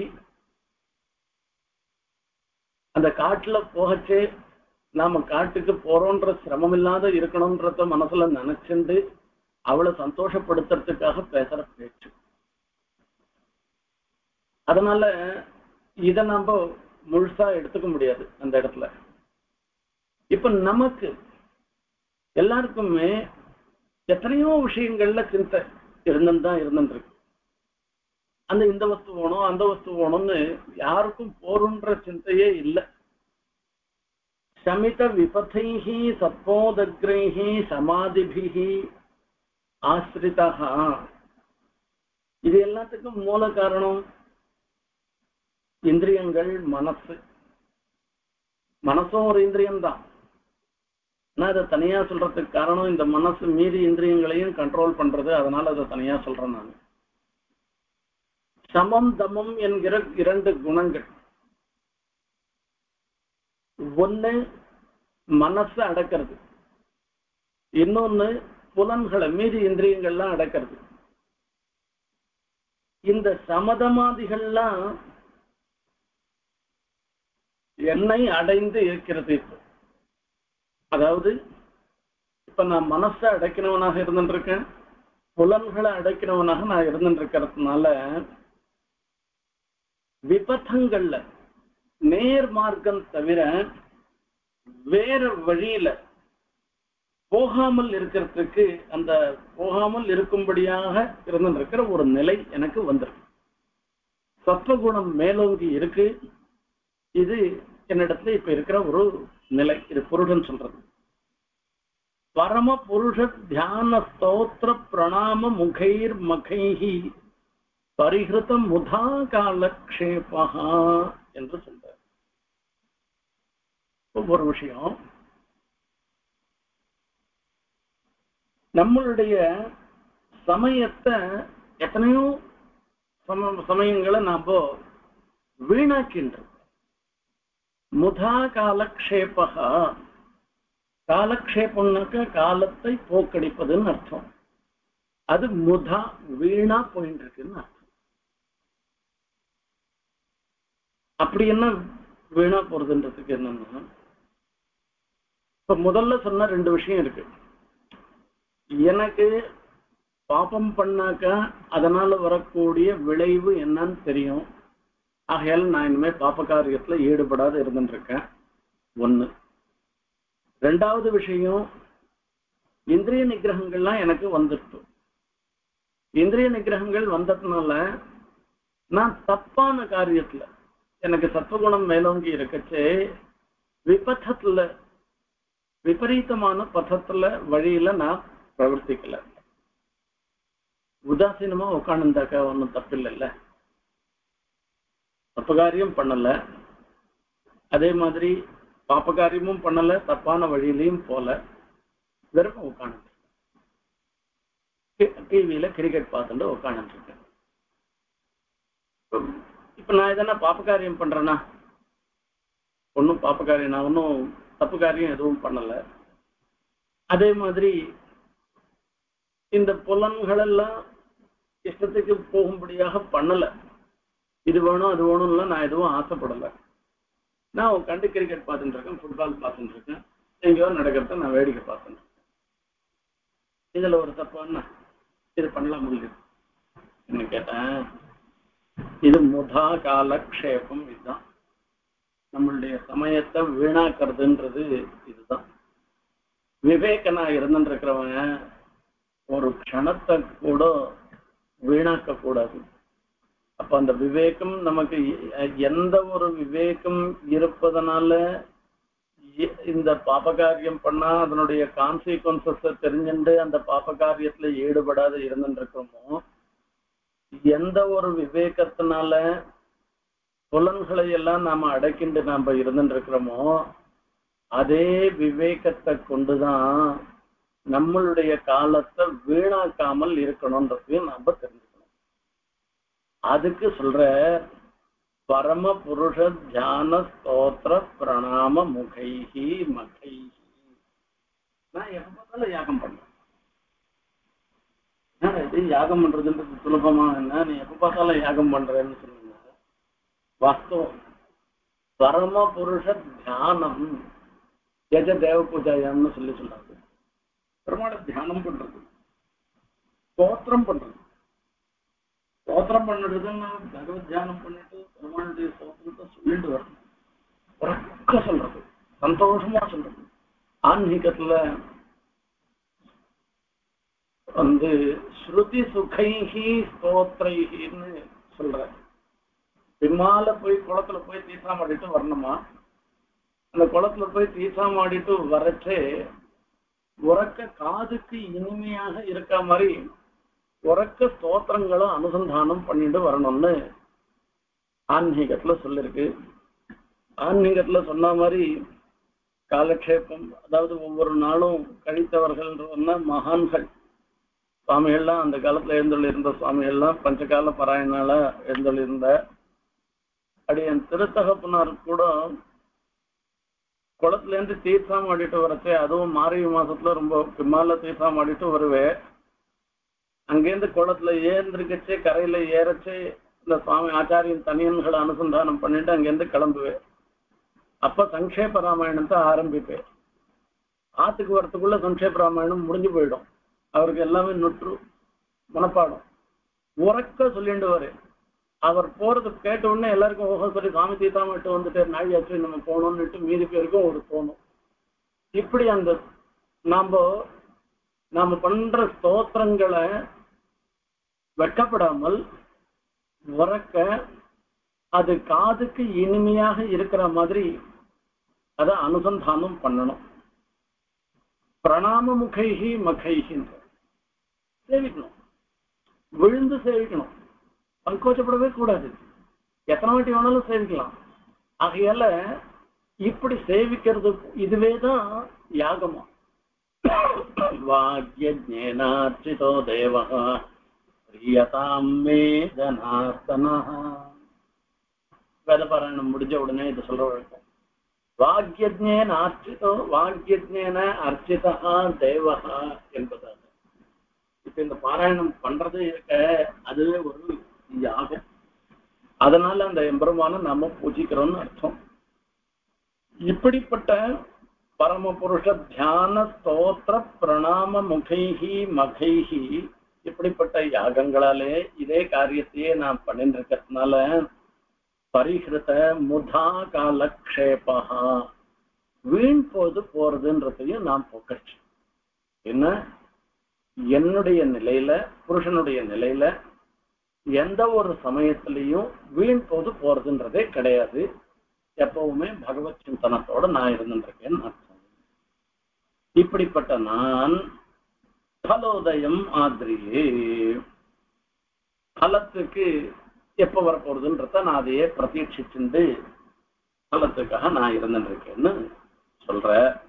அந்த காட்டுல போகச்சே நாம காட்டுக்கு போறோன்ற சிரமம் இல்லாத இருக்கணும்ன்றத மனசுல நினைச்சுண்டு அவளை சந்தோஷப்படுத்துறதுக்காக பேசுற பேச்சு. அதனால இத நம்ம முழுசா எடுத்துக்க முடியாது அந்த இடத்துல. இப்ப நமக்கு எல்லாருக்குமே எத்தனையோ விஷயங்கள்ல சிந்தை இருந்துதான் இருந்துருக்கு. அந்த இந்த வஸ்து வேணும் அந்த வஸ்து வேணும்னு யாருக்கும் போருன்ற சிந்தையே இல்லை. சமித விபதைஹி சத்போதக்ரைஹி சமாதிபிஹி ஆஸ்ரிதா, இது எல்லாத்துக்கும் மூல காரணம் இந்திரியங்கள், மனசு. மனசும் ஒரு இந்திரியம் தான். ஆனா அதை தனியா சொல்றதுக்கு காரணம் இந்த மனசு மீதி இந்திரியங்களையும் கண்ட்ரோல் பண்றது, அதனால அதை தனியா சொல்றேன் நான். சமம் தமம் என்கிற இரண்டு குணங்கள், ஒண்ணு மனசு அடக்கிறது, இன்னொன்னு புலன்களை மீதி இந்திரியங்கள்லாம் அடக்கிறது. இந்த சமதமாதிகள்லாம் என்னை அடைந்து இருக்கிறது. அதாவது இப்ப நான் மனசை அடைக்கிறவனாக இருந்துட்டு இருக்கேன், புலன்களை அடைக்கிறவனாக நான் இருந்துட்டு இருக்கிறதுனால விபத்தங்கள்ல நேர் மார்க்கம் தவிர வேற வழியில போகாமல் இருக்கிறதுக்கு, அந்த போகாமல் இருக்கும்படியாக இருந்திருக்கிற ஒரு நிலை எனக்கு வந்திருக்கு. சத்வகுணம் மேலோங்கி இருக்கு. இது என்னிடத்துல இப்ப இருக்கிற ஒரு நிலை. இது புருஷன் சொல்றது. பரம புருஷ தியான ஸ்தோத்திர பிரணாம முகைர் மகைஹி பரிஹிருத முதா காலக்ஷேபா என்று சொல்றார். ஒவ்வொரு விஷயம் நம்மளுடைய சமயத்தை எத்தனையோ சமயங்களை நாம வீணாக்கின்றோம். முதா காலக்ஷேபா, காலக்ஷேபம்னாக்க காலத்தை போக்கடிப்பதுன்னு அர்த்தம். அது முதா வீணா போயிட்டு இருக்குன்னு அர்த்தம். அப்படி என்ன வீணா போறதுன்றதுக்கு என்னன்னா, இப்ப முதல்ல சொன்ன ரெண்டு விஷயம் இருக்கு. எனக்கு பாபம் பண்ணாக்க அதனால வரக்கூடிய விளைவு என்னன்னு தெரியும். ஆகையால நான் இனிமே பாப காரியத்துல ஈடுபடாத இருந்துட்டு இருக்கேன். ஒண்ணு. ரெண்டாவது விஷயம், இந்திரிய நிகிரகங்கள்லாம் எனக்கு வந்துட்டு, இந்திரிய நிகிரகங்கள் வந்ததுனால நான் தப்பான காரியத்துல, எனக்கு சத்துவகுணம் மேலோங்கி இருக்கச்சே விபத்தத்துல, விபரீதமான பதத்துல வழியில நான் பிரவர்த்திக்கல. உதாசீனமா உட்காந்துருந்தாக்கா ஒன்றும் தப்பில்லைல்ல, தப்பு காரியம் பண்ணல, அதே மாதிரி பாப்ப காரியமும் பண்ணல, தப்பான வழியிலையும் போல, வெறும் உட்காந்து டிவியில கிரிக்கெட் பார்த்துட்டு உட்காந்து இருக்கேன். இப்ப நான் எதனா பாப்ப காரியம் பண்றேன்னா? ஒன்னும் பாப்ப காரியம், நான் ஒன்னும் தப்பு காரியம் எதுவும் பண்ணல. அதே மாதிரி இந்த புலன்கள் எல்லாம் இஷ்டத்துக்கு போகும்படியாக பண்ணல. இது வேணும் அது வேணும்ல நான் எதுவும் ஆசைப்படல. நான் உட்காந்து கிரிக்கெட் பார்த்துட்டு இருக்கேன், ஃபுட்பால் பார்த்துட்டு இருக்கேன், எங்கேயோ நடக்கிறத நான் வேடிக்கை பார்த்துட்டு இருக்கேன். இதுல ஒரு தப்பான இது பண்ணலாம் முடியுது என்ன கேட்டேன். இது முதா காலக்ஷேபம். இதுதான் நம்மளுடைய சமயத்தை வீணாக்குறதுன்றது. இதுதான் விவேகனா இருந்துருக்கிறவன் ஒரு க்ஷணத்தை கூட வீணாக்க கூடாது. அப்ப அந்த விவேகம் நமக்கு, எந்த ஒரு விவேகம் இருப்பதனால இந்த பாபகாரியம் பண்ணா அதனுடைய கான்சிக்வன்சஸ் தெரிஞ்சுட்டு அந்த பாபகாரியத்துல ஈடுபடாத இருந்துருக்கிறோமோ, எந்த ஒரு விவேகத்தினால புலன்களை எல்லாம் நாம அடக்கிண்டு நாம இருந்துருக்கிறோமோ, அதே விவேகத்தை கொண்டுதான் நம்மளுடைய காலத்தை வீணாக்காமல் இருக்கணும்ன்றதையும் நாம தெரிஞ்சுக்கணும். அதுக்கு சொல்ற பரம புருஷ தியான ஸ்தோத்திர பிரணாம முகைஹி மகைஹி. நான் எப்ப பார்த்தாலும் யாகம் பண்றேன். இது யாகம் பண்றதுன்றது சுலபமா என்ன? நீ எப்ப பார்த்தாலும் யாகம் பண்றேன்னு சொல்லுங்க. வாஸ்தவம். பரம புருஷ தியானம் எஜ தேவ பூஜாயம்னு சொல்லி சொல்றாங்க. பெருமாளை தியானம் பண்றது, ஸ்தோத்திரம் பண்றது. ஸ்தோத்திரம் பண்ணிடுதுன்னு பகவத் தியானம் பண்ணிட்டு பெருமாளுடைய ஸ்தோத்திரத்தை சொல்லிட்டு வரணும். உறக்க சொல்றது, சந்தோஷமா சொல்றது. ஆன்மீகத்துல வந்து ஸ்ருதி சுகைஹி ஸ்தோத்ரைஹின்னு சொல்ற. பின்னால போய் குளத்துல போய் தீர்த்தம் ஆடிட்டு வரணுமா? அந்த குளத்துல போய் தீர்த்தம் ஆடிட்டு வரச்சே உறக்க காதுக்கு இனிமையாக இருக்க மாதிரி உறக்க ஸ்தோத்திரங்களை அனுசந்தானம் பண்ணிட்டு வரணும்னு ஆன்மீகத்துல சொல்லிருக்கு. ஆன்மீகத்துல சொன்ன மாதிரி காலக்ஷேபம், அதாவது ஒவ்வொரு நாளும் கழித்தவர்கள் மகான்கள் சுவாமிகள்லாம், அந்த காலத்துல எழுந்தொழி இருந்த சுவாமிகள்லாம் பஞ்சகால பாராயணால எழுந்தொழி இருந்த அடியன் திருத்தகப்பனார் கூட குளத்துல இருந்து தீர்த்தம் ஆடிட்டு வரச்சே, அதுவும் மார்கழி மாசத்துல ரொம்ப பின்னால தீர்த்தம் ஆடிட்டு வருவேன். அங்கேருந்து குளத்துல ஏந்திருக்கச்சே கரையில ஏறச்சே இந்த சுவாமி ஆச்சாரியின் தனியன்களை அனுசந்தானம் பண்ணிட்டு அங்கேருந்து கிளம்புவேன். அப்ப சங்கேப ராமாயணத்தை ஆரம்பிப்பேன். ஆத்துக்கு வரத்துக்குள்ள சங்கேப ராமாயணம் முடிஞ்சு போயிடும். அவருக்கு எல்லாமே நுற்று மனப்பாடம். உறக்க சொல்லிட்டு வரேன். அவர் போறது கேட்ட உடனே எல்லாருக்கும் ஓஹோ சரி சாமி தீர்த்தாமட்டு வந்துட்டு நாழியாச்சு நம்ம போகணும்னுட்டு மீதி பேருக்கும் ஒரு தோணும். இப்படி அந்த நாம நாம பண்ற ஸ்தோத்திரங்களை வெட்கப்படாமல் உறக்க, அது காதுக்கு இனிமையாக இருக்கிற மாதிரி அதை அனுசந்தானம் பண்ணணும். பிரணாம முகைஹி மகைஹின்ற சேவிக்கணும், விழுந்து சேவிக்கணும், சங்கோச்சப்படவே கூடாது. எத்தனை வாட்டி வேணாலும் சேவிக்கலாம். ஆகையால இப்படி சேவிக்கிறது இதுவேதான் யாகமா. வாக்யஜ்ஞேனார்ச்சிதோ தேவஹ பிரியதாம் மே ஜனார்தனஹ. வேதபாராயணம் முடிஞ்ச உடனே இது சொல்ற வழக்கம். வாக்யஜ்ஞேன ஆர்ச்சிதோ வாக்யஜ்ஞேன அர்ச்சிதா தேவஹ என்பதாக. இப்ப இந்த பாராயணம் பண்றது இருக்க அதுவே ஒரு யாகம். அதனால அந்த எம்பெருமான நாம பூஜிக்கிறோம்னு அர்த்தம். இப்படிப்பட்ட பரம புருஷ தியான ஸ்தோத்திர பிரணாம முகைஹி மகைஹி இப்படிப்பட்ட யாகங்களாலே இதே காரியத்தையே நான் பண்ணிட்டு இருக்கிறதுனால பரிஹிருத முதா காலக்ஷேபா வீண் போது போறதுன்றதையும் நான் போக்கச்சு. என்ன என்னுடைய நிலையில புருஷனுடைய நிலையில எந்த ஒரு சமயத்திலையும் வீண் போது போறதுன்றதே கிடையாது. எப்பவுமே பகவத் சிந்தனத்தோட நான் இருந்துருக்கேன்னு அர்த்தம். இப்படிப்பட்ட நான் பலோதயம் ஆதிரியே பலத்துக்கு எப்ப வரப்போறதுன்றத நான் அதையே பிரதீட்சிச்சுண்டு பலத்துக்காக நான் இருந்துருக்கேன்னு சொல்ற.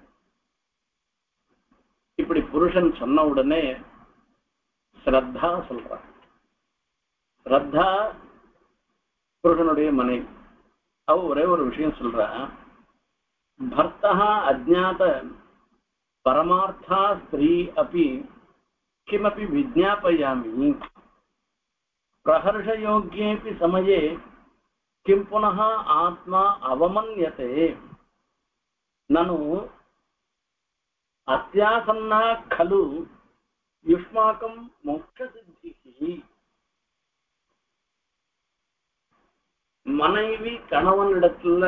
இப்படி புருஷன் சொன்ன உடனே ஸ்ரத்தா சொல்ற. ஸ்ரத்தா புருஷனுடைய மனைவி. அவ ஒரே ஒரு விஷயம் சொல்ற, பர்த்தா அஜ்ஞாத பரமார்த்தா ஸ்திரீ அப்படி கிமபி விஜ்ஞாபயாமி பிரஹர்ஷயோக்யேபி சமயே கிம் புனः ஆத்மா அவமன்யதே நனு அத்யாசன்னா खलु யுஷ்மாகம் மோட்சசித்திஹி. மனைவி கணவனிடத்துல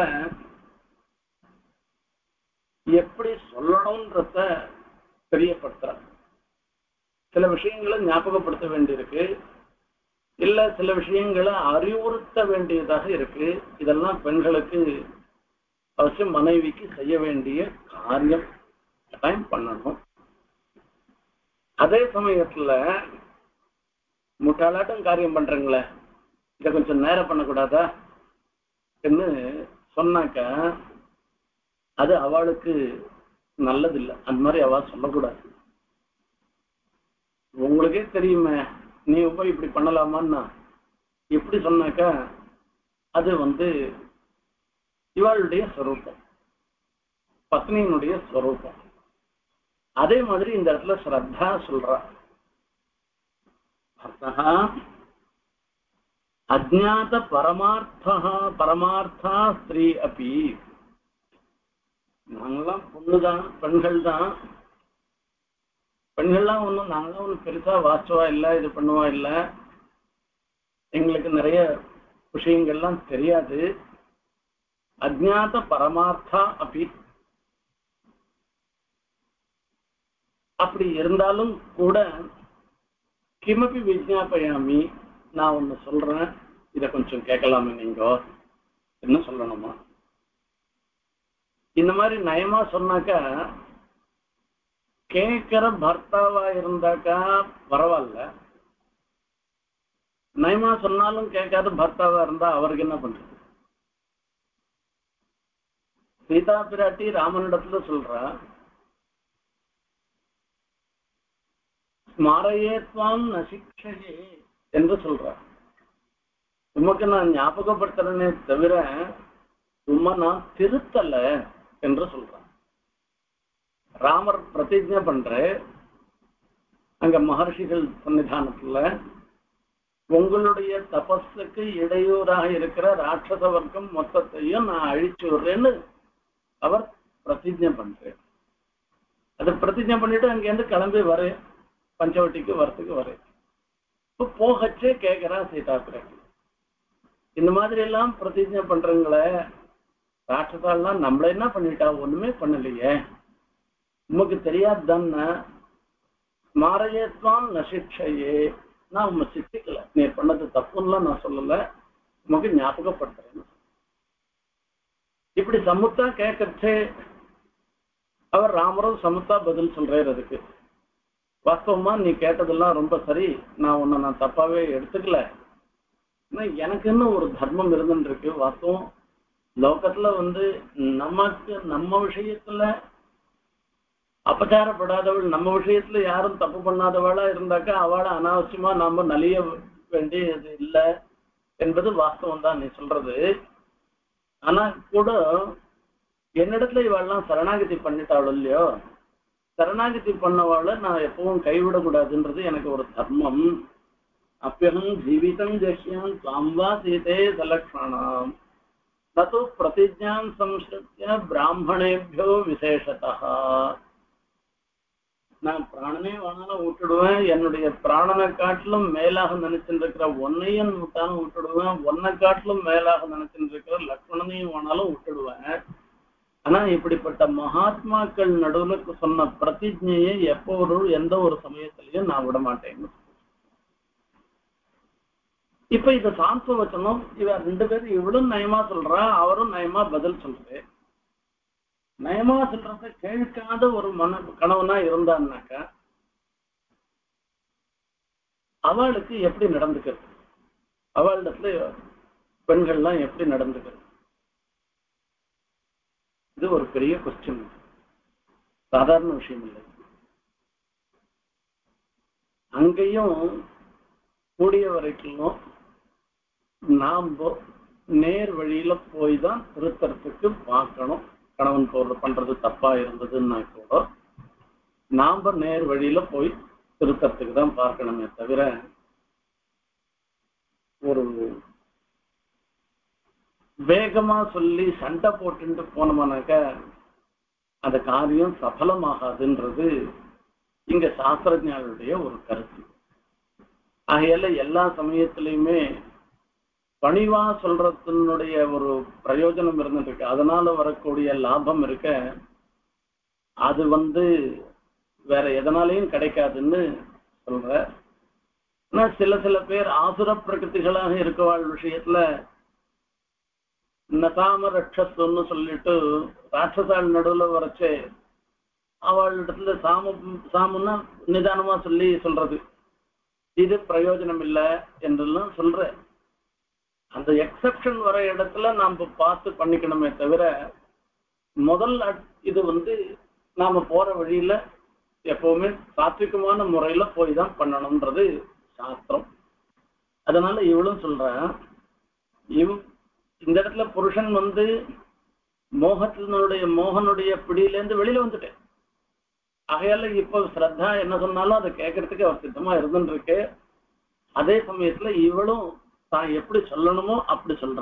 எப்படி சொல்லணும்ன்றத தெரியப்படுத்துறாங்க. சில விஷயங்களை ஞாபகப்படுத்த வேண்டியிருக்கு, இல்ல சில விஷயங்களை அறிவுறுத்த வேண்டியதாக இருக்கு. இதெல்லாம் பெண்களுக்கு அவசியம் மனைவிக்கு செய்ய வேண்டிய காரியம், டைம் பண்ணணும். அதே சமயத்துல முட்டாளாட்டம் காரியம் பண்றீங்களே, இதை கொஞ்சம் நேரம் பண்ணக்கூடாதா என்று சொன்னாக்க அது அவளுக்கு நல்லதில்லை. அந்த மாதிரி அவ சொல்லக்கூடாது. உங்களுக்கே தெரியுமே, நீ போய் இப்படி பண்ணலாமான்னா இப்படி சொன்னாக்கா அது வந்து இவளுடைய ஸ்வரூபம், பத்னியினுடைய ஸ்வரூபம். அதே மாதிரி இந்த இடத்துல ஸ்ரத்தா சொல்றா, அஜ்ஞாத பரமார்த்தா பரமார்த்தா ஸ்திரீ அப்படி. நாங்கெல்லாம் பொண்ணுதான், பெண்கள் தான். பெண்கள்லாம் ஒன்றும் நாங்களாம் ஒன்றும் பெருசா வாச்சுவா இல்லை, இது பண்ணுவா இல்லை, எங்களுக்கு நிறைய விஷயங்கள்லாம் தெரியாது. அஜ்ஞாத பரமார்த்தா அப்படி. அப்படி இருந்தாலும் கூட கிமபி விஜ்ஞாபயாமி, நான் ஒன்று சொல்றேன், இதை கொஞ்சம் கேட்கலாமே நீங்க என்ன சொல்லணுமா. இந்த மாதிரி நயமா சொன்னாக்கா கேட்கிற பர்த்தாவா இருந்தாக்கா பரவாயில்ல, நயமா சொன்னாலும் கேட்காத பர்த்தாவா இருந்தா அவருக்கு என்ன பண்றது. சீதா பிராட்டி ராமனிடத்துல சொல்றா, ஸ்மாரையேத்வாம் நசிக்ஷயே என்று சொல்ற. உமக்கு நான் ஞாபகப்படுத்துறேனே தவிர உம்மை நான் திருத்தல என்று சொல்றான். ராமர் பிரதிஜை பண்ற அங்க மகர்ஷிகள் சன்னிதானத்துல, உங்களுடைய தபஸுக்கு இடையூறாக இருக்கிற ராட்சச வர்க்கம் மொத்தத்தையும் நான் அழிச்சு விடுறேன்னு அவர் பிரதிஜை பண்றேன். அது பிரதிஜை பண்ணிட்டு அங்கேருந்து கிளம்பி வர பஞ்சவட்டிக்கு வரத்துக்கு வர இப்போ போகச்சே கேட்கிறா சீதா பிராட்டி, இந்த மாதிரி எல்லாம் பிரதிஜை பண்றீங்களே, ராட்சசாலாம் நம்மள என்ன பண்ணிட்டா, ஒண்ணுமே பண்ணலையே, உமக்கு தெரியாது தானே. ஸ்மாரயத்வாம் நசிக்ஷயே, நான் உண்மை சித்திக்கல, நீ பண்ணது தப்புன்னுலாம் நான் சொல்லல, உமக்கு ஞாபகப்படுத்துறேன். இப்படி சமுத்தா கேட்கறச்சே அவர் ராமரும் சமுத்தா பதில் சொல்றாரு. அதுக்கு வாஸ்தவமா நீ கேட்டதெல்லாம் ரொம்ப சரி, நான் உன்னை நான் தப்பாவே எடுத்துக்கல, எனக்குன்னு ஒரு தர்மம் இருந்துட்டு இருக்கு. வாஸ்தவம் லோகத்துல வந்து நமக்கு நம்ம விஷயத்துல அபச்சாரப்படாதவள், நம்ம விஷயத்துல யாரும் தப்பு பண்ணாதவளா இருந்தாக்கா அவளை அனாவசியமா நாம நலிய வேண்டியது இல்லை என்பது வாஸ்தவம் தான் நீ சொல்றது. ஆனா கூட என்னிடத்துல இவாள்லாம் சரணாகதி பண்ணிட்டாள் இல்லையோ, சரணாகதி பண்ணவாளை நான் எப்பவும் கைவிடக்கூடாதுன்றது எனக்கு ஒரு தர்மம். அப்பியம் ஜீவிதம் ஜஹ்யான் சாம்வா சீதே சலக்ஷணாம் நது பிரதிஜாம் சம்ஸ்ருத்ய பிராமணேபியோ விசேஷதா. நான் பிராணனே வேணாலும் விட்டுடுவேன், என்னுடைய பிராணனை காட்டிலும் மேலாக நினைச்சுட்டு இருக்கிற ஒன்னையும் விட்டாலும் விட்டுடுவேன், ஒன்னை காட்டிலும் மேலாக நினைச்சுட்டு இருக்கிற லக்ஷ்மணனையும் வேணாலும் விட்டுடுவேன். ஆனா இப்படிப்பட்ட மகாத்மாக்கள் நடுவுல சொன்ன பிரதிஜையை எப்போ ஒரு எந்த ஒரு சமயத்திலையும் நான் விட மாட்டேன்னு. இப்ப இத சாந்த வச்சனும் இவ ரெண்டு பேரும் இவளும் நயமா சொல்றா, அவரும் நயமா பதில் சொல்றேன். நயமா சொல்றத கேட்காத ஒரு மன கணவனா இருந்தான்னாக்கா அவளுக்கு எப்படி நடந்துக்கிறது, அவளிடத்துல பெண்கள்லாம் எப்படி நடந்துக்கிறது, இது ஒரு பெரிய கொஸ்டின், சாதாரண விஷயம் இல்லை. அங்கேயும் கூடிய வரைக்கும் நாம் நேர் வழியில போய் தான் திருத்தறதுக்கு பார்க்கணும். கணவன் போறது பண்றது தப்பா இருந்ததுன்னா கூட நாம நேர் வழியில போய் திருத்தறதுக்கு தான் பார்க்கணுமே தவிர ஒரு வேகமா சொல்லி சண்டை போட்டுட்டு போனோம்னாக்க அந்த காரியம் சபலமாகாதுன்றது இங்க சாஸ்திரஞர்களுடைய ஒரு கருத்து. ஆகையால எல்லா சமயத்திலையுமே பணிவா சொல்றதுனுடைய ஒரு பிரயோஜனம் இருந்துருக்கு, அதனால வரக்கூடிய லாபம் இருக்க அது வந்து வேற எதனாலையும் கிடைக்காதுன்னு சொல்ற. ஆனா சில சில பேர் ஆசுர பிரகிருதிகளாக இருக்கவாள் விஷயத்துல நசாம ரட்சஸ்ன்னு சொல்லிட்டு ராட்சசால் நடுவுல வரைச்சு அவள் இடத்துல சாம சாமுன்னா நிதானமா சொல்லி சொல்றது, இது பிரயோஜனம் இல்லை என்றெல்லாம் சொல்ற. அந்த எக்ஸப்ஷன் வர இடத்துல நாம பார்த்து பண்ணிக்கணுமே தவிர முதல் இது வந்து நாம போற வழியில எப்பவுமே சாத்விகமான முறையில போய் தான் பண்ணணும்ன்றது சாஸ்திரம். அதனால இவளும் சொல்ற, இவ் இந்த இடத்துல புருஷன் வந்து மோகத்தினுடைய மோகனுடைய பிடியிலேருந்து வெளியில வந்துட்டேன். ஆகையால இப்போ ஸ்ரத்தா என்ன சொன்னாலும் அதை கேட்கறதுக்கு அவர் சித்தமா இருந்துருக்கு. அதே சமயத்துல இவளும் தான் எப்படி சொல்லணுமோ அப்படி சொல்ற.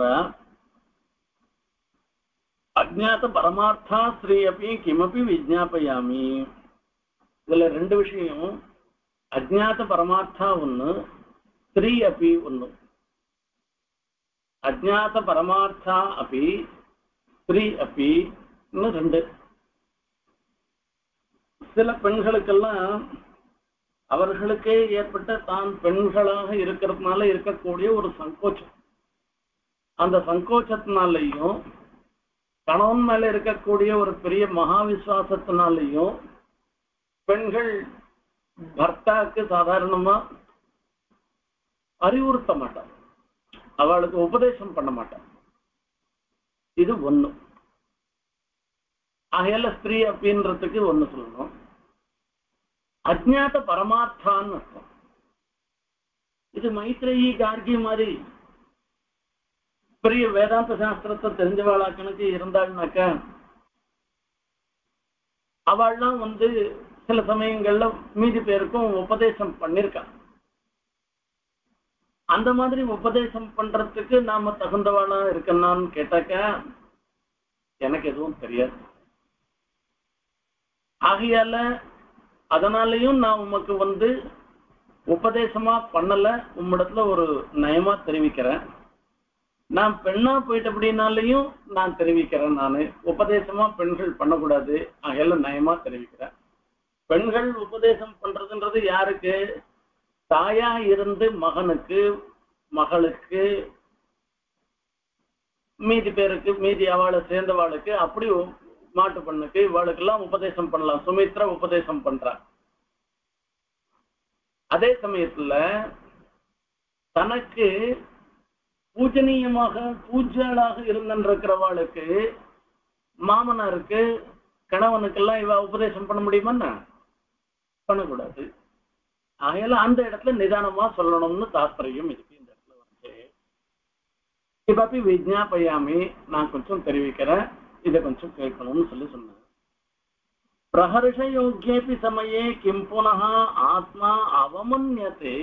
அஜ்ஞாத பரமார்த்தா ஸ்ரீ அப்படி கிமப்பி விஜ்ஞாபயாமி. இதுல ரெண்டு விஷயம், அஜ்ஞாத பரமார்த்தா ஒண்ணு, ஸ்ரீ அப்படி ஒண்ணு. அஜ்ஞாத பரமார்த்தா அப்படி ஸ்ரீ அப்படி ரெண்டு. சில பெண்களுக்கெல்லாம் அவர்களுக்கே ஏற்பட்ட தான் பெண்களாக இருக்கிறதுனால இருக்கக்கூடிய ஒரு சங்கோச்சம், அந்த சங்கோச்சத்தினாலையும் கணவன் மேல இருக்கக்கூடிய ஒரு பெரிய மகா விசுவாசத்தினாலையும் பெண்கள் பர்த்தாக்கு சாதாரணமா அறிவுறுத்த மாட்டார், அவளுக்கு உபதேசம் பண்ண மாட்டார். இது ஒண்ணு. ஆகையால ஸ்திரீ அப்படின்றதுக்கு ஒண்ணு சொல்லணும். அஜ்ஞாத பரமார்த்தான்னு அர்த்தம். இது மைத்ரேயி கார்கி மாதிரி பெரிய வேதாந்த சாஸ்திரத்தை தெரிஞ்சவாளா கணக்கு இருந்தாள்னாக்க அவள்லாம் வந்து சில சமயங்கள்ல மீதி பேருக்கும் உபதேசம் பண்ணிருக்கா. அந்த மாதிரி உபதேசம் பண்றதுக்கு நாம தகுந்தவாளா இருக்கனான்னு கேட்டாக்க எனக்கு எதுவும் தெரியாது. ஆகையால அதனாலையும் நான் உமக்கு வந்து உபதேசமா பண்ணல, உம்மிடத்துல ஒரு நயமா தெரிவிக்கிறேன். நான் பெண்ணா போயிட்டு அப்படின்னாலையும் நான் தெரிவிக்கிறேன். நானு உபதேசமா பெண்கள் பண்ணக்கூடாது, ஆகையால நயமா தெரிவிக்கிறேன். பெண்கள் உபதேசம் பண்றதுன்றது யாருக்கு? தாயா இருந்து மகனுக்கு, மகளுக்கு, மீதி பேருக்கு, மீதி அவளை சேர்ந்தவாளுக்கு, அப்படி மாட்டு பெண்ணுக்கு இவாளுக்கெல்லாம் உபதேசம் பண்ணலாம். சுமித்ரா உபதேசம் பண்றா. அதே சமயத்துல தனக்கு பூஜனீயமாக பூஜ்யாளாக இருந்திருக்கிறவாளுக்கு, மாமனாருக்கு, கணவனுக்கெல்லாம் இவ உபதேசம் பண்ண முடியுமா? பண்ணக்கூடாது. ஆகையால அந்த இடத்துல நிதானமா சொல்லணும்னு தாத்பரியம் இருக்கு. இந்த இடத்துல வந்து இப்ப விஜ்ஞாபயாமி, நான் கொஞ்சம் தெரிவிக்கிறேன், இதை கொஞ்சம் கேட்கணும்னு சொல்லி சொன்னேன். பிரஹர்ஷ யோக்கியேபி சமயே கிம் புனः ஆத்மா அவமன்யதே.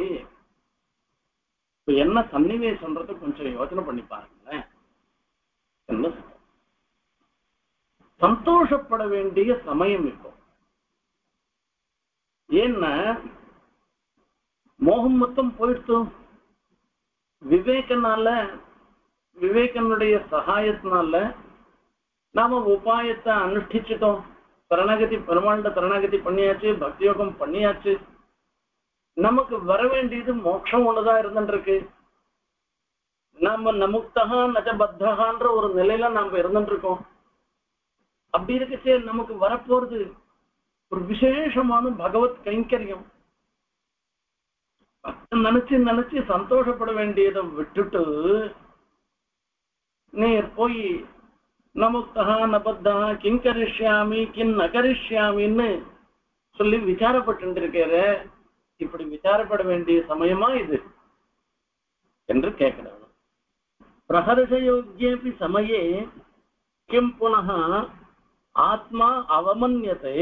என்ன சன்னிவேசம்ன்றது கொஞ்சம் யோசனை பண்ணி பாருங்களேன். என்ன சந்தோஷப்பட வேண்டிய சமயம் இப்போ. ஏன்னா மோகம் மொத்தம் போயிடுத்து. விவேகனால விவேகனுடைய சகாயத்தினால நாம உபாயத்தை அனுஷ்டிச்சிட்டோம். சரணாகதி பெருமாண்ட சரணாகதி பண்ணியாச்சு, பக்தி யோகம் பண்ணியாச்சு. நமக்கு வர வேண்டியது மோட்சம் ஒண்ணுதான் இருந்துருக்கு. நாம நமுக்தகா நஜபத்தகான்ற ஒரு நிலையில நாம இருந்துட்டு இருக்கோம். அப்படி இருக்கச்சே நமக்கு வரப்போறது ஒரு விசேஷமான பகவத் கைங்கரியம். நினைச்சு நினைச்சு சந்தோஷப்பட வேண்டியதை விட்டுட்டு நேர் போய் நமுக்தகா நபத்தகா கிங் கரிஷ்யாமி கின் நகரிஷ்யாமின்னு சொல்லி விசாரப்பட்டு இருக்கிற, இப்படி விசாரப்பட வேண்டிய சமயமா இது என்று கேட்கிறோம். பிரஹர்ஷயோக்யேபி சமயே கிம் புனः ஆத்மா அவமன்யதே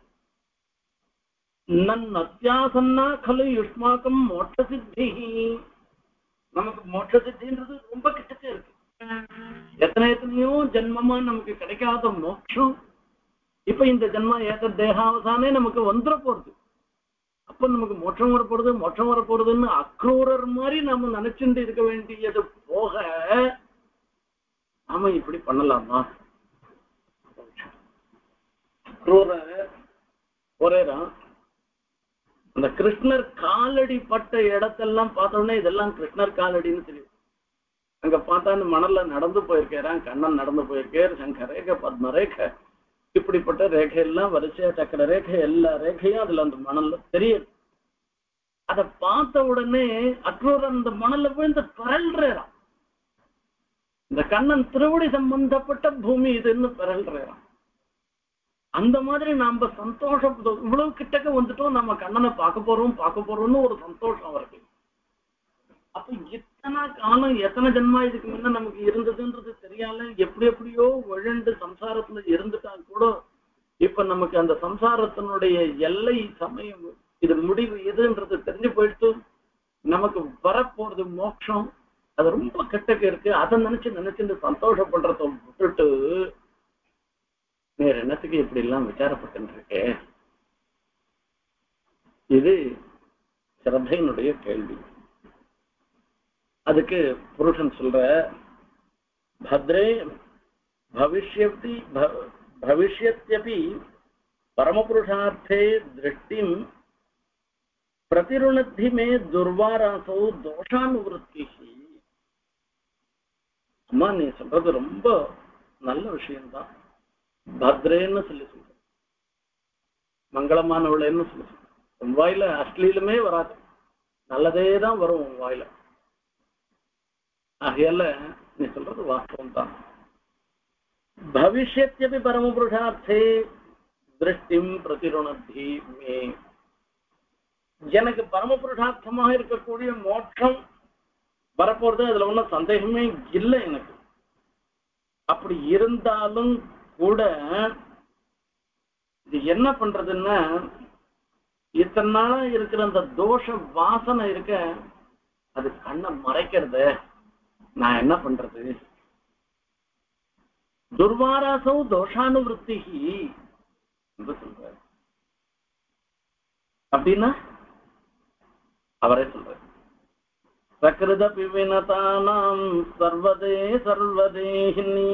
நன் அத்தியாசன்னா கலு யுஷ்மாக்கம் மோட்ச சித்தி. நமக்கு மோட்ச சித்தின்றது ரொம்ப கிட்டத்தே இருக்கு. எத்தனை எத்தனையோ ஜென்மமா நமக்கு கிடைக்காத மோட்சம் இப்ப இந்த ஜென்மா ஏத்த தேகாவசானே நமக்கு வந்துட போறது. அப்ப நமக்கு மோட்சம் வரப்போறது மோட்சம் வரப்போறதுன்னு அக்ரூரர் மாதிரி நாம நினைச்சுட்டு இருக்க வேண்டியது போக நாம இப்படி பண்ணலாமா? அக்ரூரர் ஒரேதான் அந்த கிருஷ்ணர் காலடி பட்ட இடத்தெல்லாம் பார்த்தோம்னா இதெல்லாம் கிருஷ்ணர் காலடின்னு தெரியும். அங்க பார்த்தா அந்த மணல்ல நடந்து போயிருக்கிறான், கண்ணன் நடந்து போயிருக்கார், சங்க ரேகை பத்ம ரேகை இப்படிப்பட்ட ரேகை எல்லாம் வரிசையா சக்கர ரேகை எல்லா ரேகையும் அதுல அந்த மணல்ல தெரியுது. அதை பார்த்த உடனே அக்ரூரர் அந்த மணல்ல போய் இந்த பரல்றான். இந்த கண்ணன் திருவடி சம்பந்தப்பட்ட பூமி இதுன்னு பரல்றான். அந்த மாதிரி நாம சந்தோஷம் இவ்வளவு கிட்டக்க வந்துட்டோம், நம்ம கண்ணனை பார்க்க போறோம் பார்க்க போறோம்னு ஒரு சந்தோஷம் வருது. அப்ப எத்தனை காலம் எத்தனை ஜென்மா இதுக்கு முன்ன நமக்கு இருந்ததுன்றது தெரியாம எப்படி எப்படியோ விழண்டு சம்சாரத்துல இருந்துட்டா கூட இப்ப நமக்கு அந்த சம்சாரத்தினுடைய எல்லை சமயம் இது முடிவு எதுன்றது தெரிஞ்சு போயிட்டு நமக்கு வரப்போறது மோட்சம் அது ரொம்ப கிட்டக்க இருக்கு. அதை நினைச்சு நினைச்சு சந்தோஷப்படுறத விட்டுட்டு வேற என்னத்துக்கு இப்படி எல்லாம் விசாரப்பட்டு இருக்கே? இது சிரத்தையினுடைய கேள்வி. அதுக்கு புருஷன் சொல்ற பத்ரே பவிஷ்யதி பவிஷ்யத்யபி பரமபுருஷார்த்தே திருஷ்டிம் பிரதிருணத்தி மே துர்வாராசோ தோஷானுவருத்தி. அம்மா நீ சொல்றது ரொம்ப நல்ல விஷயம்தான். பத்ரேன்னு சொல்லி சொல்ற, மங்களமானவளேன்னு சொல்லி சொல்ற. உன் வாயில அஸ்லீலுமே வராது, நல்லதே தான் வரும் உன் வாயில. ஆகையால நீ சொல்றது வாஸ்தவம் தான். பவிஷ்யத்யபி பரமபுருஷார்த்தே திருஷ்டிம் பிரதிருணத்தி மே. எனக்கு பரமபுருஷார்த்தமாக இருக்கக்கூடிய மோட்சம் வரப்போறது அதுல ஒன்றும் சந்தேகமே இல்லை எனக்கு. அப்படி இருந்தாலும் கூட இது என்ன பண்றதுன்னா இத்தனை நாளா இருக்கிற அந்த தோஷ வாசனை இருக்க அது கண்ணை மறைக்கிறது. நான் என்ன பண்றது? துர்வாராசோ தோஷானுவருத்தி சொல்ற. அப்படின்னா அவரே சொல்ற சக்ருத பிவினதானாம் சர்வதே சர்வதேஹினி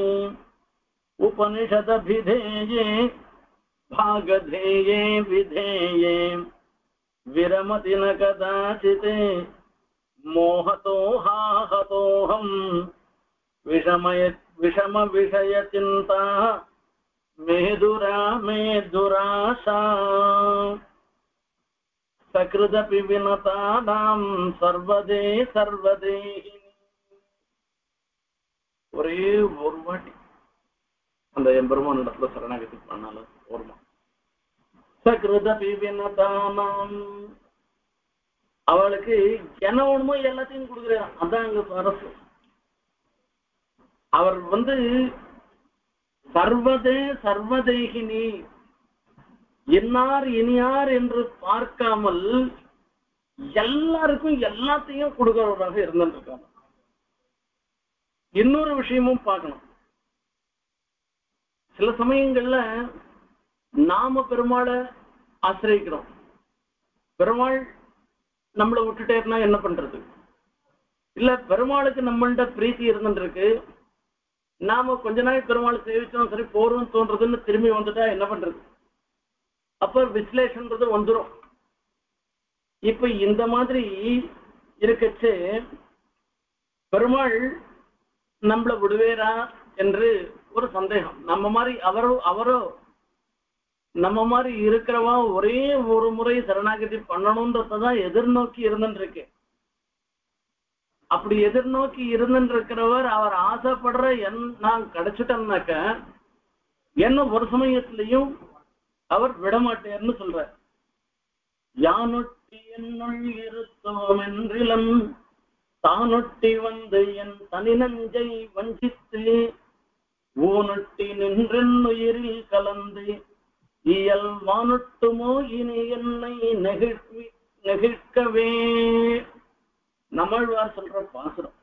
उपनिषदभिधेये भागधेये विधेये विरमति न कदाचित् मोहतो हाहतोऽहं विषमय विषम विषय चिंता मेदुरा मेदुराशा सकृदपि विनतानां सर्वदे सर्वदेहि. ஒரே ஒரு வாட்டி அந்த எம்பெருமான் இடத்துல சரணாகதி பண்ணாலும் ஓர்மா. சக்ருதபி வினதானாம், அவளுக்கு என்ன வேணுமோ எல்லாத்தையும் கொடுக்குறான். அதான் அங்க அரசு. அவர் வந்து சர்வதே சர்வதேகினி, இன்னார் இனியார் என்று பார்க்காமல் எல்லாருக்கும் எல்லாத்தையும் கொடுக்கிறவராக இருந்துட்டு இருக்காங்க. இன்னொரு விஷயமும் பார்க்கணும். சில சமயங்கள்ல நாம பெருமாளை ஆசிரியக்கிறோம், பெருமாள் நம்மளை விட்டுட்டேன்னா என்ன பண்றது? இல்ல பெருமாளுக்கு நம்மள்ட பிரீத்தி இருந்துருக்கு, நாம கொஞ்ச நாள் பெருமாள் சேவிச்சோம் சரி போறோம் தோன்றதுன்னு திரும்பி வந்துட்டா என்ன பண்றது? அப்ப விஸ்லேஷன்றது வந்துடும். இப்ப இந்த மாதிரி இருக்கச்சு பெருமாள் நம்மள விடுவேரா என்று ஒரு சந்தேகம். நம்ம மாதிரி அவரோ அவரோ நம்ம மாதிரி இருக்கிறவா ஒரே ஒரு முறை சரணாகதி பண்ணணும்ன்றதான் எதிர்நோக்கி இருந்துருக்கு. அப்படி எதிர்நோக்கி இருந்துட்டு இருக்கிறவர் அவர் ஆசைப்படுற என் நான் கிடைச்சிட்டேன்னாக்க என்ன ஒரு சமயத்திலையும் அவர் விடமாட்டேர்னு சொல்ற. யானொட்டி என்னுள் இருத்தோம் என்றிலம் தானொட்டி வந்து என் தனி நஞ்சை வஞ்சித்து ஊனொட்டி நின்றென்னுயிரில் கலந்து இயல் வானொட்டுமோ இனி என்னை நெகிழ்வி நெகிழ்க்கவே. நம்மழ்வார் சொல்ற பாசுரம்.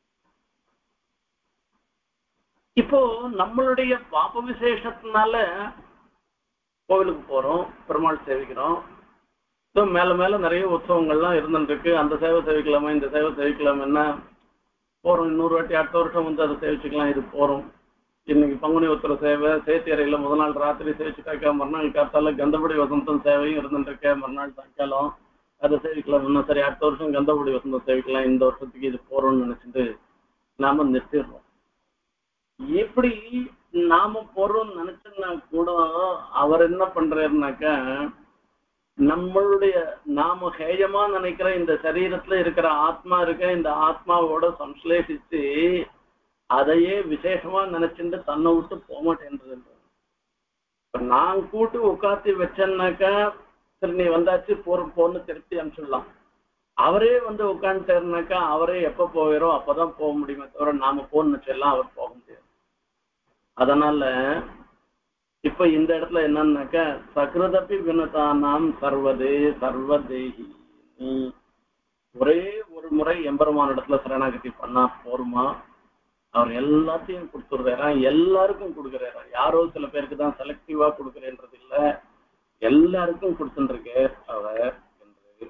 இப்போ நம்மளுடைய பாப விசேஷத்தினால கோவிலுக்கு போறோம், பெருமாள் சேவிக்கிறோம், மேல மேல நிறைய உற்சவங்கள்லாம் இருந்துருக்கு. அந்த சேவை சேவிக்கலாமா இந்த சேவை சேவிக்கலாமா போறோம். இன்னொரு வாட்டி அடுத்த வருஷம் வந்து அதை சேவிச்சுக்கலாம். இது போறோம். இன்னைக்கு பங்குனி உத்தர சேவை சேத்தி அறையில முதல் நாள் ராத்திரி சேவிச்சுட்டாக்கா மறுநாள் காத்தால கந்தபடி வசந்தம் சேவையும் இருந்துருக்க, மறுநாள் சாயங்காலம் அதை சேவிக்கலாம். இன்னும் சரி அடுத்த வருஷம் கந்தபடி வசந்தம் சேவிக்கலாம், இந்த வருஷத்துக்கு இது போறோம்னு நினைச்சிட்டு நாம நிறுத்திடுறோம். எப்படி நாம போறோம்னு நினைச்சோம்னா கூட அவர் என்ன பண்றாருனாக்கா நம்மளுடைய நாம ஹேயமா நினைக்கிற இந்த சரீரத்துல இருக்கிற ஆத்மா இருக்க இந்த ஆத்மாவோட சம்ஸ்லேஷிச்சு அதையே விசேஷமா நினைச்சுட்டு தன்னை விட்டு போக மாட்டேன்றது. இப்ப நான் கூட்டு உட்காந்து வச்சேன்னாக்கா சரி நீ வந்தாச்சு போற போன்னு திருப்பி அனுப்பிச்சிடலாம். அவரே வந்து உட்காந்துட்டாருனாக்கா அவரே எப்ப போகிறோம் அப்பதான் போக முடியுமே தவிர நாம போன்னு வச்சிடலாம், அவர் போக முடியாது. அதனால இப்ப இந்த இடத்துல என்னன்னாக்கா சக்ரதப்பி வினதானாம் சர்வதே சர்வதேகி, நீ ஒரே ஒரு முறை எம்பெருமான இடத்துல சரணாகதி பண்ணா போருமா? அவர் எல்லாத்தையும் கொடுத்துடுறாரா, எல்லாருக்கும் கொடுக்குறாரா. யாரோ சில பேருக்கு தான் செலக்டிவா கொடுக்குறேன்றது இல்ல, எல்லாருக்கும் கொடுத்துருக்கே அவர் என்று.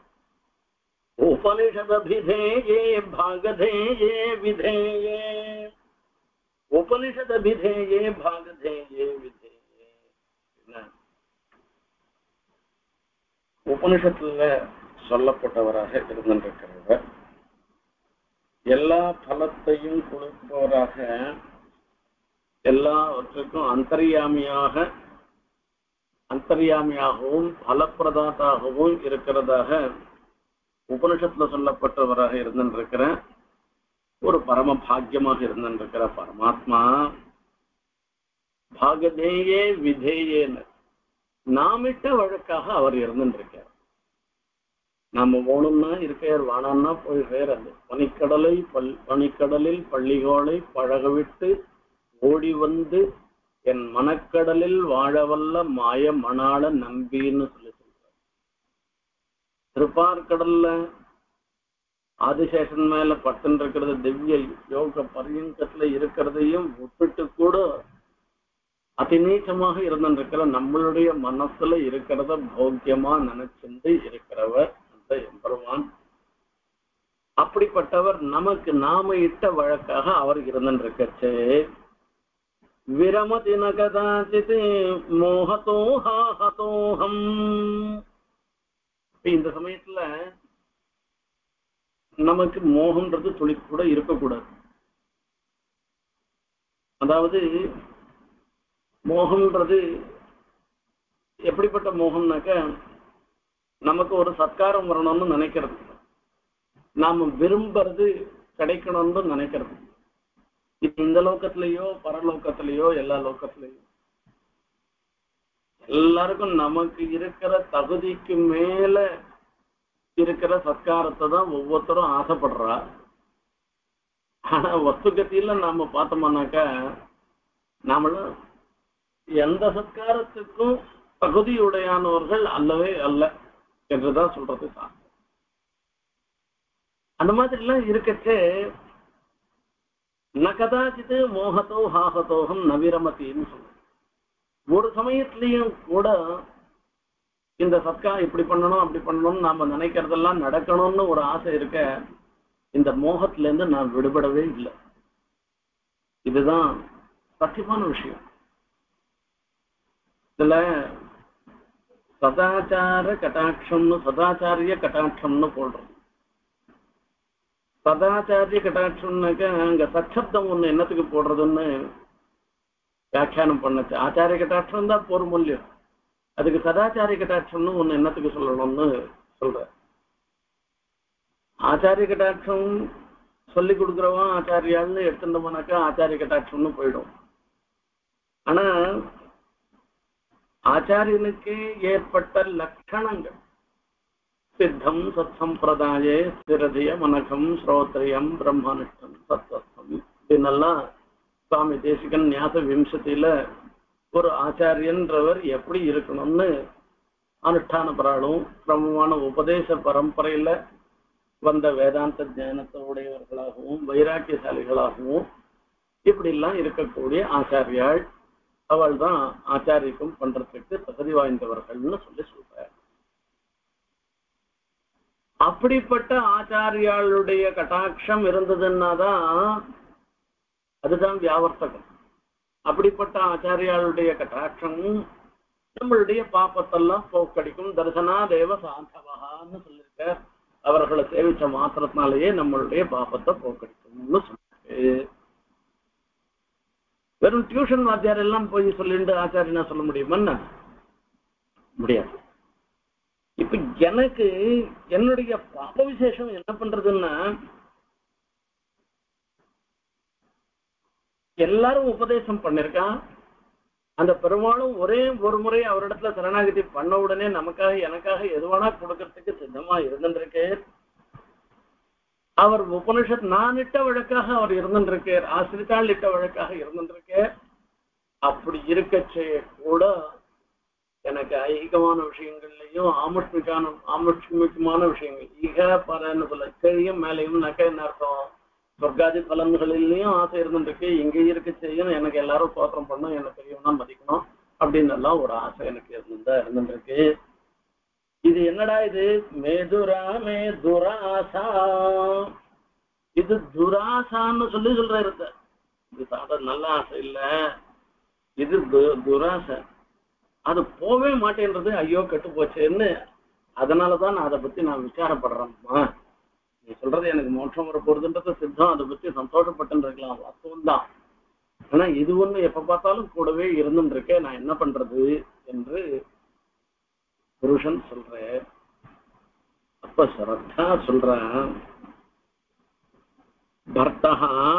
உபனிஷதபிதேயே பாகதேயே விதேயே, உபனிஷதபிதேயே பாகதேயே விதேயே. உபனிஷத்துல சொல்லப்பட்டவராக இருந்திருக்கிறவர், எல்லா பலத்தையும் கொடுப்பவராக, எல்லாவற்றுக்கும் அந்தர்யாமியாக அந்தர்யாமியாகவும் பலப்பிரதாத்தாகவும் இருக்கிறதாக உபனிஷத்துல சொல்லப்பட்டவராக இருந்திருக்கிற ஒரு பரம பாக்கியமாக இருந்திருக்கிற பரமாத்மா பாகதேயே விதேயேன்னு நாமிட்ட வழக்காக அவர் இருந்துருக்கார். நாம போகணும்னா இருக்கையார், வானான்னா போயிடுறார். அந்த பனிக்கடலை பல் பனிக்கடலில் பள்ளிகோளை பழகவிட்டு ஓடி வந்து என் மனக்கடலில் வாழவல்ல மாய மணாள நம்பின்னு சொல்லி சொல்றார். திருப்பார்கடல்ல ஆதிசேஷன் மேல பட்டுன்னு இருக்கிறது திவ்ய யோக பரியங்கத்துல இருக்கிறதையும் விட்டுட்டு கூட அதிநீச்சமாக இருந்திருக்கிற நம்மளுடைய மனசுல இருக்கிறத போக்கியமா நினைச்சிட்டு இருக்கிறவர் அந்த எம்பெருமான். அப்படிப்பட்டவர் நமக்கு நாம இட்ட வழக்காக அவர் இருந்திருக்கச்சே விரமதி நகதாச்சித் மோகதோஹாஹதோஹம். இந்த சமயத்துல நமக்கு மோகம்ன்றது துளி கூட இருக்கக்கூடாது. அதாவது மோகம்ன்றது எப்படிப்பட்ட மோகம்னாக்க நமக்கு ஒரு சத்காரம் வரணும்னு நினைக்கிறது, நாம விரும்புறது கிடைக்கணும்னு நினைக்கிறது. இது இந்த லோகத்திலேயோ பரலோகத்திலேயோ எல்லா லோகத்திலேயோ எல்லாருக்கும் நமக்கு இருக்கிற தகுதிக்கு மேல இருக்கிற சத்காரத்தை தான் ஒவ்வொருத்தரும் ஆசைப்படுறா. ஆனா வஸ்துகத்தில நாம பார்த்தோம்னாக்கா நாமளும் எந்த சத்காரத்துக்கும் தகுதியுடையானவர்கள் அல்லவே அல்ல என்றுதான் சொல்றது தான். அந்த மாதிரி எல்லாம் இருக்கச்சே ந கதாச்சித் மோகத்தோ ஹாகத்தோகம் நவிரமத்தின்னு சொல்ற. ஒரு சமயத்திலையும் கூட இந்த சத்கா இப்படி பண்ணணும் அப்படி பண்ணணும்னு நாம நினைக்கிறதெல்லாம் நடக்கணும்னு ஒரு ஆசை இருக்க, இந்த மோகத்துல இருந்து நான் விடுபடவே இல்லை. இதுதான் சத்தியமான விஷயம். இதுல சதாச்சார கட்டாட்சம்னு சதாச்சாரிய கட்டாட்சம்னு போடுறோம். சதாச்சாரிய கட்டாட்சம்னாக்க அங்க சச்சப்தம் ஒண்ணு என்னத்துக்கு போடுறதுன்னு வியாக்கியானம் பண்ணுச்சு. ஆச்சாரிய கட்டாட்சம் தான் போர்மூல்யம், அதுக்கு சதாச்சாரிய கட்டாட்சம்னு ஒண்ணு என்னத்துக்கு சொல்லணும்னு சொல்ற. ஆச்சாரிய கட்டாட்சம் சொல்லி கொடுக்குறவன் ஆச்சாரியால்னு எடுத்துட்டோம்னாக்கா ஆச்சாரிய கட்டாட்சம்னு போயிடும். ஆனா ஆச்சாரியனுக்கு ஏற்பட்ட லட்சணங்கள் சித்தம் சத் சம்பிரதாயே ஸ்திரதிய மனகம் ஸ்ரோத்ரியம் பிரம்மனிஷ்டம் சத்வஸ்தம் இதெல்லாம் சுவாமி தேசிகன் ஞாச விம்சத்தில ஒரு ஆச்சாரியன்றவர் எப்படி இருக்கணும்னு அனுஷ்டான பராளும் கிரமமான உபதேச பரம்பரையில வந்த வேதாந்த ஞானத்தை உடையவர்களாகவும் வைராக்கியசாலிகளாகவும் இப்படி எல்லாம் இருக்கக்கூடிய ஆச்சாரியாள், அவள் தான் ஆச்சாரியம் பண்றதுக்கு தகுதி வாய்ந்தவர்கள்னு சொல்லி சொல்றார். அப்படிப்பட்ட ஆச்சாரியாளுடைய கட்டாட்சம் இருந்ததுன்னாதான் அதுதான் வியாவர்த்தகம். அப்படிப்பட்ட ஆச்சாரியாளுடைய கட்டாட்சம் நம்மளுடைய பாப்பத்தெல்லாம் போக்கடிக்கும். தரிசனா தேவ சாந்தவகான்னு சொல்லியிருக்க, அவர்களை சேவிச்ச மாத்திரத்தினாலேயே நம்மளுடைய பாப்பத்தை போக்கடிக்கும்னு சொல்லிருக்கு. வெறும் டியூஷன் வாத்தியார் எல்லாம் போய் சொல்லிட்டு ஆச்சாரியனா சொல்ல முடியுமா? முடியாது. இப்ப எனக்கு என்னுடைய பாப விசேஷம் என்ன பண்றதுன்னா, எல்லாரும் உபதேசம் பண்ணிருக்கான், அந்த பெருமாளும் ஒரே ஒரு முறை அவரிடத்துல சரணாகதி பண்ண உடனே நமக்காக எனக்காக எதுவானா கொடுக்கறதுக்கு சித்தமா இருந்துருக்கு. அவர் உபனிஷத் நான் இட்ட வழக்காக அவர் இருந்துருக்கார், ஆசிரித்தாள் இட்ட வழக்காக இருந்துருக்கார். அப்படி இருக்கச்சே கூட எனக்கு ஐகிகமான விஷயங்கள்லையும் ஆமுஷ்மிகான ஆமுஷ்மிகமான விஷயங்கள் ஈக பரன்னு சொல்ல கீழையும் மேலையும் நக்க என்ன அர்த்தம், சொர்க்காதி பலன்களிலையும் ஆசை இருந்துருக்கு. இங்கே இருக்க செய்யும் எனக்கு எல்லாரும் சோத்திரம் பண்ணும், எனக்கு பெரியவனா மதிக்கணும் அப்படின்னு எல்லாம் ஒரு ஆசை எனக்கு இருந்துதான் இருந்துருக்கு. இது என்னடா இது மேதுரா மே துராசா, இது துராசான்னு சொல்லி சொல்ற இருக்க. இது சாதாரண நல்ல ஆசை இல்ல, இது துராசை. அது போவே மாட்டேன்றது ஐயோ கெட்டு போச்சேன்னு. அதனாலதான் நான் அதை பத்தி நான் விசாரப்படுறேன்மா. நீ சொல்றது எனக்கு மோட்சம் வர போறதுன்றது சித்தம், அதை பத்தி சந்தோஷப்பட்டு இருக்கலாம், வாஸ்தவம் தான். ஆனா இது ஒண்ணு எப்ப பார்த்தாலும் கூடவே இருந்துட்டு இருக்கேன், நான் என்ன பண்றது என்று புருஷன் சொல்ற. அப்ப ஸ்ரத்தா சொல்றான், பர்த்தா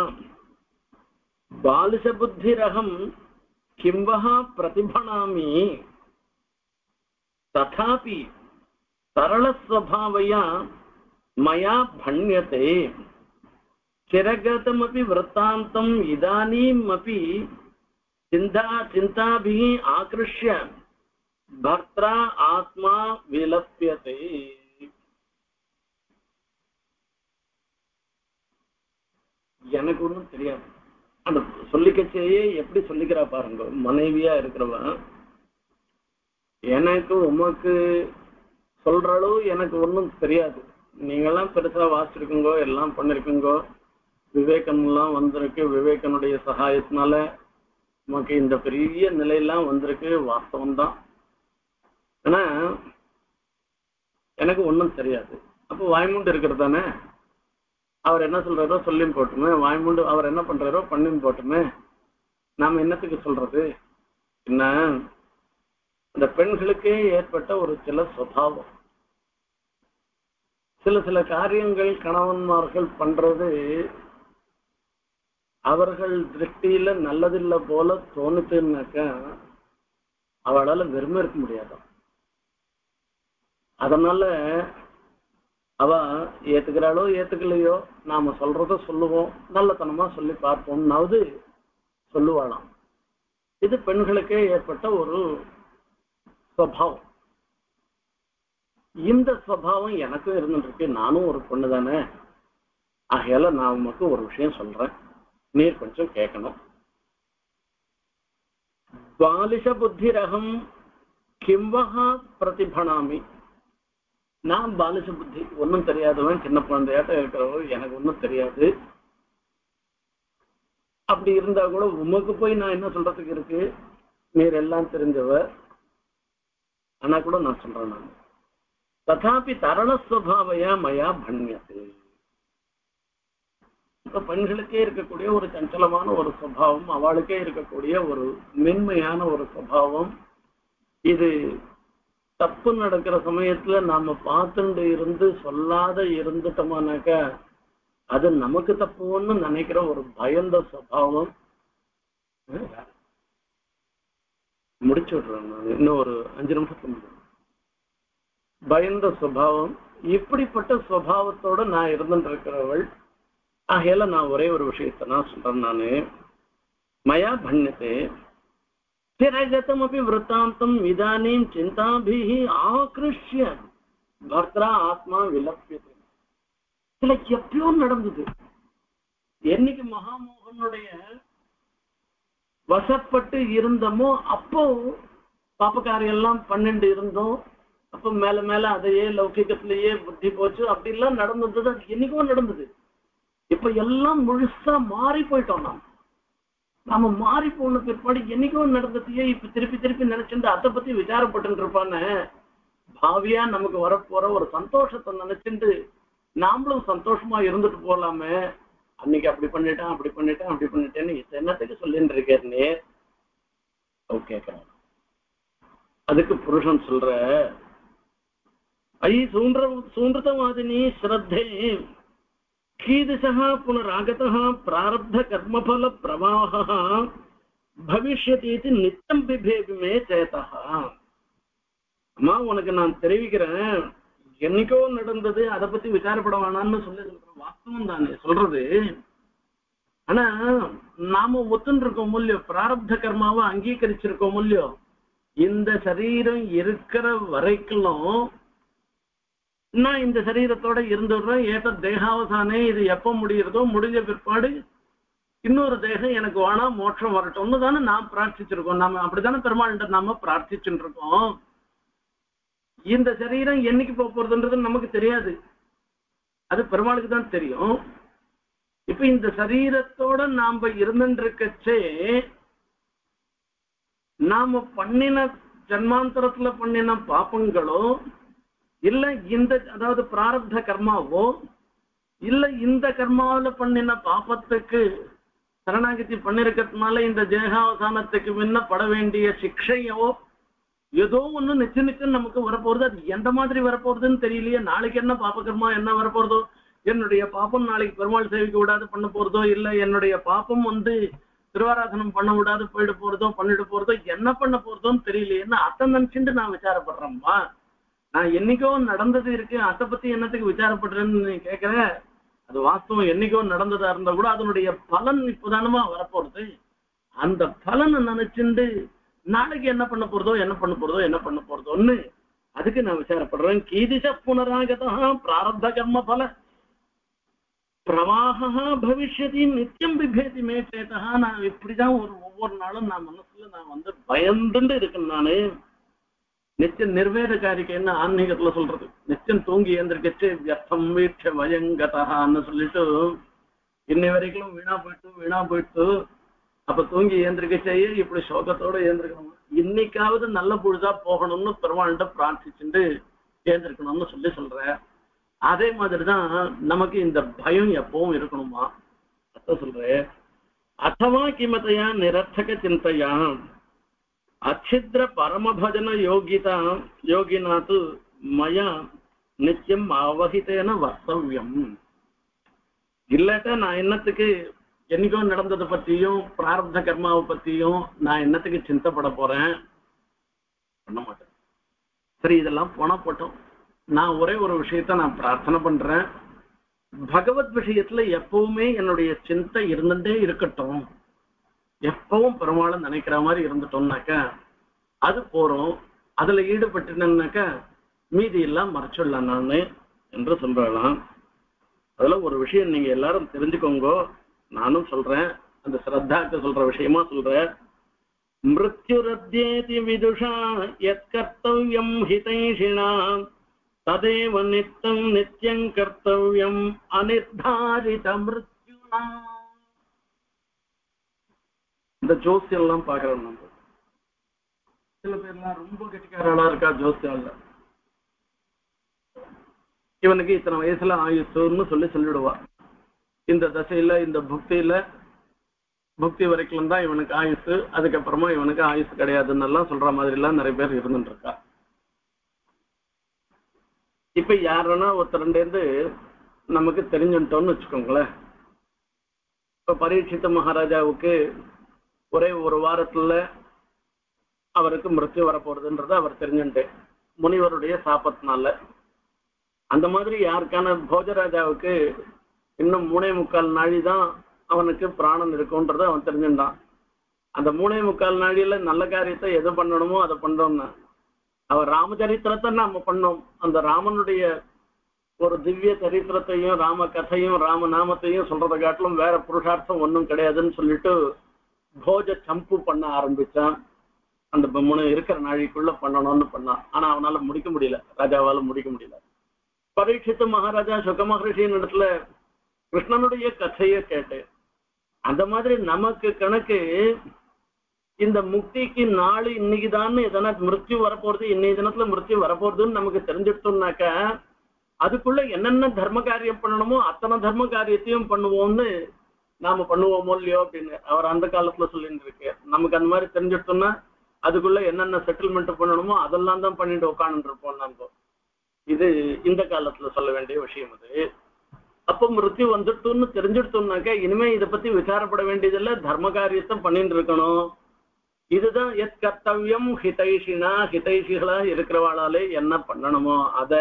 பாலிஷ புத்திரகம் கிம்பஹா பிரதிபணாமி ததாபி சரள ஸ்வபாவயா மயா பண்யதே சிரகதமபி விருத்தாந்தம் இதானீமபி சிந்தா சிந்தாபிஹ ஆக்ருஷ்ய பர்த்ரா ஆத்மா விலப்யதே. எனக்கு ஒன்றும் தெரியாது, அந்த சொல்லிக்கச்சேயே எப்படி சொல்லிக்கிறா பாருங்க. மனைவியா இருக்கிறவன் எனக்கு உமக்கு சொல்ற அளவு எனக்கு ஒன்றும் தெரியாது, நீங்கெல்லாம் பெருசா வாசிச்சிருக்குங்கோ, எல்லாம் பண்ணிருக்குங்கோ, விவேகம் எல்லாம் வந்திருக்கு, விவேகனுடைய சகாயத்தினால நமக்கு இந்த பெரிய நிலையெல்லாம் வந்திருக்கு, வாஸ்தவம் தான். ஆனா எனக்கு ஒன்றும் தெரியாது. அப்போ வாய்மூண்டு இருக்கிறது தானே, அவர் என்ன சொல்றாரோ சொல்லியும் போட்டுமே, வாய்மூண்டு அவர் என்ன பண்றாரோ பண்ணியும் போட்டுமே, நாம என்னத்துக்கு சொல்றது என்ன? இந்த பெண்களுக்கே ஏற்பட்ட ஒரு சில சுபாவம், சில சில காரியங்கள் கணவன்மார்கள் பண்றது அவர்கள் திருஷ்டியில நல்லதில்லை போல தோணுச்சுன்னாக்கா அவளால வெறுமை இருக்க முடியாது. அதனால அவ ஏத்துக்கிறாளோ ஏத்துக்கலையோ நாம சொல்றத சொல்லுவோம், நல்லத்தனமா சொல்லி பார்ப்போம்னாவது சொல்லுவாளாம். இது பெண்களுக்கே ஏற்பட்ட ஒரு சுபாவம். இந்த சுபாவம் எனக்கும் இருந்துருக்கு, நானும் ஒரு பொண்ணு தானே. ஆகையால நான் உமக்கு ஒரு விஷயம் சொல்றேன், நீர் கொஞ்சம் கேட்கணும். பாலிஷ புத்தி ரகம் கிம்பகா பிரதிபணாமி, நான் பாலிச புத்தி, ஒன்னும் தெரியாதவன், சின்ன குழந்தையாட்ட இருக்கிறவன், எனக்கு ஒன்னும் தெரியாது. அப்படி இருந்தா கூட உமக்கு போய் நான் என்ன சொல்றதுக்கு இருக்கு, நீர் எல்லாம் தெரிஞ்சவர். ஆனா கூட நான் சொல்றேன், நான் ததாபி தரளஸ்வபாவையா மயா பண்யது. இப்ப பெண்களுக்கே இருக்கக்கூடிய ஒரு சஞ்சலமான ஒரு சுபாவம், அவளுக்கே இருக்கக்கூடிய ஒரு மென்மையான ஒரு சுபாவம், இது தப்பு நடக்கிற சமயத்துல நாம பார்த்துட்டு இருந்து சொல்லாத இருந்துட்டோமானாக்க அது நமக்கு தப்புன்னு நினைக்கிற ஒரு பயந்த சுபாவம். முடிச்சு விடுறேன் நான், இன்னும் ஒரு அஞ்சு நிமிஷத்துக்கு. பயந்த சுபாவம், இப்படிப்பட்ட சுபாவத்தோட நான் இருந்துட்டு இருக்கிறவள். ஆகையில நான் ஒரே ஒரு விஷயத்த நான் சொல்றேன், நானு மயா பண்யதே திரகதம் அப்படி விருத்தாந்தம் இதானீம் சிந்தாபிஹி ஆக்ருஷ்ய பர்த்ரா ஆத்மா விலப்பியது. இதுல எப்பயோ நடந்தது. என்னைக்கு மகாமோகனுடைய வசப்பட்டு இருந்தோமோ அப்போ பாப்பக்காரி எல்லாம் பன்னெண்டு இருந்தோம். அப்ப மேல மேல அதையே லௌகிகத்திலேயே புத்தி போச்சு, அப்படி எல்லாம் நடந்தது. அது என்னைக்கோ நடந்தது. இப்ப எல்லாம் முழுசா மாறி போயிட்டோம். நாம் நாம மாறி போன பிற்பாடு என்னைக்கோ நடந்ததையே இப்ப திருப்பி திருப்பி நினைச்சுட்டு அதை பத்தி விசாரப்பட்டு இருப்பானே, பாவியா நமக்கு வரப்போற ஒரு சந்தோஷத்தை நினைச்சுட்டு நாமளும் சந்தோஷமா இருந்துட்டு போலாமே. அன்னைக்கு அப்படி பண்ணிட்டேன், அப்படி பண்ணிட்டேன், அப்படி பண்ணிட்டேன்னு என்னத்துக்கு சொல்லிட்டு இருக்கேன்னு கேட்கிறேன். அதுக்கு புருஷன் சொல்ற, ஐ சூன்ற சூன்றதவாதினி ஸ்ரத்தே कीदृशः पुनरागतः प्रारब्ध कर्मफल प्रवाहः भविष्यति इति नित्यं बिभेति मे चेतः. அம்மா உனக்கு நான் தெரிவிக்கிறேன், என்னைக்கோ நடந்தது, அதை பத்தி விசாரப்பட வேணாம்னு சொல்லி சொல்றேன். வாஸ்தவம் தானே சொல்றது. ஆனா நாம ஒத்துன்னு இருக்கோம் இல்லையோ, பிராரப்த கர்மாவை அங்கீகரிச்சிருக்கோம் இல்லையோ, இந்த சரீரம் இருக்கிற வரைக்கும் நான் இந்த சரீரத்தோட இருந்துடுறேன். ஏத்த தேகாவசானே, இது எப்ப முடிகிறதோ முடிஞ்ச பிற்பாடு இன்னொரு தேகம் எனக்கு வேணா, மோட்சம் வரட்டும்னு தானே நாம் பிரார்த்திச்சிருக்கோம். நாம அப்படித்தானே பெருமாள்கிட்ட நாம பிரார்த்திச்சுட்டு இருக்கோம். இந்த சரீரம் என்னைக்கு போக போறதுன்றது நமக்கு தெரியாது, அது பெருமாளுக்கு தான் தெரியும். இப்ப இந்த சரீரத்தோட நாம இருந்துருக்கச்சே நாம பண்ணின ஜன்மாந்தரத்துல பண்ணின பாப்பங்களோ இல்ல இந்த அதாவது பிராரப்த கர்மாவோ இல்ல இந்த கர்மாவில பண்ணின பாப்பத்துக்கு சரணாகதி பண்ணிருக்கிறதுனால இந்த தேகாவசானத்துக்கு முன்ன பட வேண்டிய சிக்ஷையோ ஏதோ ஒண்ணு நிச்சய நிச்சயம் நமக்கு வரப்போறது. அது எந்த மாதிரி வரப்போறதுன்னு தெரியலையே. நாளைக்கு என்ன பாப்ப கர்மா என்ன வரப்போறதோ, என்னுடைய பாப்பம் நாளைக்கு பெருமாள் சேவிக்க விடாது பண்ண போறதோ, இல்ல என்னுடைய பாப்பம் வந்து திருவாராதனம் பண்ண விடாது போயிட போறதோ பண்ணிட்டு போறதோ, என்ன பண்ண போறதோன்னு தெரியலையேன்னு அத்தை நினைச்சுட்டு நான் விசாரப்படுறேன்மா. நான் என்னைக்கோ நடந்தது இருக்கு, அதை பத்தி என்னத்துக்கு விசாரப்படுறேன்னு கேட்கிறேன். அது வாஸ்தவம், என்னைக்கோ நடந்ததா இருந்தா கூட அதனுடைய பலன் இப்பதானமா வரப்போறது. அந்த பலனை நினைச்சுண்டு நாளைக்கு என்ன பண்ண போறதோ என்ன பண்ண போறதோ என்ன பண்ண போறதோன்னு அதுக்கு நான் விசாரப்படுறேன். கீதிஷ புனராகதா பிராரப்த கர்ம பல பிரவாகா பவிஷ்யதி நித்தியம் பிபேதி மே சேதா. நான் இப்படிதான் ஒரு ஒவ்வொரு நாளும் நான் மனசுல நான் வந்து பயந்துட்டு இருக்கேன். நானு நிச்சயம் நிர்வேத காரிக்கைன்னு ஆன்மீகத்துல சொல்றது, நிச்சயம் தூங்கி ஏந்திரிக்கச்சு வியர்த்தம் வீட்ச வயங்கதான்னு சொல்லிட்டு இன்னை வரைக்கும் வீணா போயிட்டு வீணா போயிட்டு அப்ப தூங்கி ஏந்திரிக்கச்சேயே இப்படி சோகத்தோட ஏந்திரிக்கணும். இன்னைக்காவது நல்ல பொழுதா போகணும்னு பெருமாள்கிட்ட பிரார்த்திச்சுட்டு ஏந்திரிக்கணும்னு சொல்லி சொல்ற. அதே மாதிரிதான் நமக்கு இந்த பயம் எப்பவும் இருக்கணுமா அத சொல்றேன். அத்தவா கிமத்தையா நிரர்த்தக சிந்தையா அச்சித்ர பரமபஜன யோகிதா யோகினாத்து மயா நிச்சயம் அவஹிதேன வர்த்தவியம். இல்லாட்டா நான் என்னத்துக்கு என்னைக்கோ நடந்ததை பத்தியும் பிராரப்த கர்மாவை பத்தியும் நான் என்னத்துக்கு சிந்தப்பட போறேன்? பண்ண மாட்டேன். சரி, இதெல்லாம் போனா போட்டோம். நான் ஒரே ஒரு விஷயத்த நான் பிரார்த்தனை பண்றேன், பகவத் விஷயத்துல எப்பவுமே என்னுடைய சிந்தை இருந்துட்டே இருக்கட்டும். எப்பவும் பெருமாளை நினைக்கிற மாதிரி இருந்துட்டோம்னாக்கா அது போறோம். அதுல ஈடுபட்டுனாக்கா மீதி எல்லாம் மறைச்சிடலாம் நானு என்று சொல்றலாம். அதுல ஒரு விஷயம் நீங்க எல்லாரும் தெரிஞ்சுக்கோங்க, நானும் சொல்றேன், அந்த ஸ்ரத்தாக்கு சொல்ற விஷயமா சொல்றேன். மிருத்யுரத்யேதி விதுஷா யத் கர்த்தவ்யம் ஹிதைஷிணாம் ததேவ நித்தம் நித்யம் கர்த்தவ்யம் அனிர்தாரித மிருத்யுனா. இந்த ஜோசியம் எல்லாம் பாக்குறோம் நம்ம. சில பேர்லாம் ரொம்ப கெட்டிக்காரா இருக்கா ஜோசியம், இவனுக்கு இத்தனை வயசுல ஆயுசுன்னு சொல்லி சொல்லிடுவா. இந்த தசையில இந்த புக்தியில புக்தி வரைக்கும் தான் இவனுக்கு ஆயுசு, அதுக்கப்புறமா இவனுக்கு ஆயுசு கிடையாதுன்னு எல்லாம் சொல்ற மாதிரி எல்லாம் நிறைய பேர் இருந்துட்டு இருக்கா. இப்ப யாருன்னா ஒருத்தருண்டேந்து நமக்கு தெரிஞ்சுட்டோம்னு வச்சுக்கோங்களேன். இப்ப பரீட்சித்த மகாராஜாவுக்கு ஒரே ஒரு வாரத்துல அவருக்கு மிருத்யு வரப்போறதுன்றது அவர் தெரிஞ்சுட்டு முனிவருடைய சாபத்தினால. அந்த மாதிரி யாருக்கான போஜராஜாவுக்கு இன்னும் மூணே முக்கால் நாழி தான் அவனுக்கு பிராணம் இருக்கும்ன்றத அவன் தெரிஞ்சுட்டான். அந்த மூணே முக்கால் நாழியில நல்ல காரியத்தை எது பண்ணணுமோ அதை பண்ணோம்னா அவர் ராமச்சரித்திரத்தை நாம பண்ணோம். அந்த ராமனுடைய ஒரு திவ்ய சரித்திரத்தையும் ராம கதையும் ராம நாமத்தையும் சொல்றதை காட்டிலும் வேற புருஷார்த்தம் ஒன்றும் கிடையாதுன்னு சொல்லிட்டு போஜ சம்பு பண்ண ஆரம்பிச்சான். அந்த மூணு இருக்கிற நாழிக்குள்ள பண்ணணும்னு பண்ணான். ஆனா அவனால முடிக்க முடியல, ராஜாவால முடிக்க முடியல. பரீட்சித்த மகாராஜா சுக மகரிஷியின் இடத்துல கிருஷ்ணனுடைய கதையை கேட்டு, அந்த மாதிரி நமக்கு கணக்கு இந்த முக்திக்கு நாள் இன்னைக்குதான் எதனா மிருத்யு வரப்போறது, இன்னைய தினத்துல மிருத்யு வரப்போறதுன்னு நமக்கு தெரிஞ்சிட்டோம்னாக்கா அதுக்குள்ள என்னென்ன தர்ம காரியம் பண்ணணுமோ அத்தனை தர்ம காரியத்தையும் பண்ணுவோம்னு நாம பண்ணுவோமோ இல்லையோ அப்படின்னு அவர் அந்த காலத்துல சொல்லிட்டு இருக்கு. நமக்கு அந்த மாதிரி தெரிஞ்சிட்டோம்னா அதுக்குள்ள என்னென்ன செட்டில்மெண்ட் பண்ணணுமோ அதெல்லாம் தான் பண்ணிட்டு உட்காந்து இருப்போம் நம்ம. இது இந்த காலத்துல சொல்ல வேண்டிய விஷயம். அது அப்ப மிருத்யு வந்துட்டோம்னு தெரிஞ்சிட்டோம்னாக்க இனிமே இதை பத்தி விசாரப்பட வேண்டியதில்லை, தர்ம காரியத்தை பண்ணிட்டு இருக்கணும். இதுதான் எத் கர்த்தவ்யம் ஹிதைஷினா, ஹிதைஷிகளா இருக்கிறவாளாலே என்ன பண்ணணுமோ அத.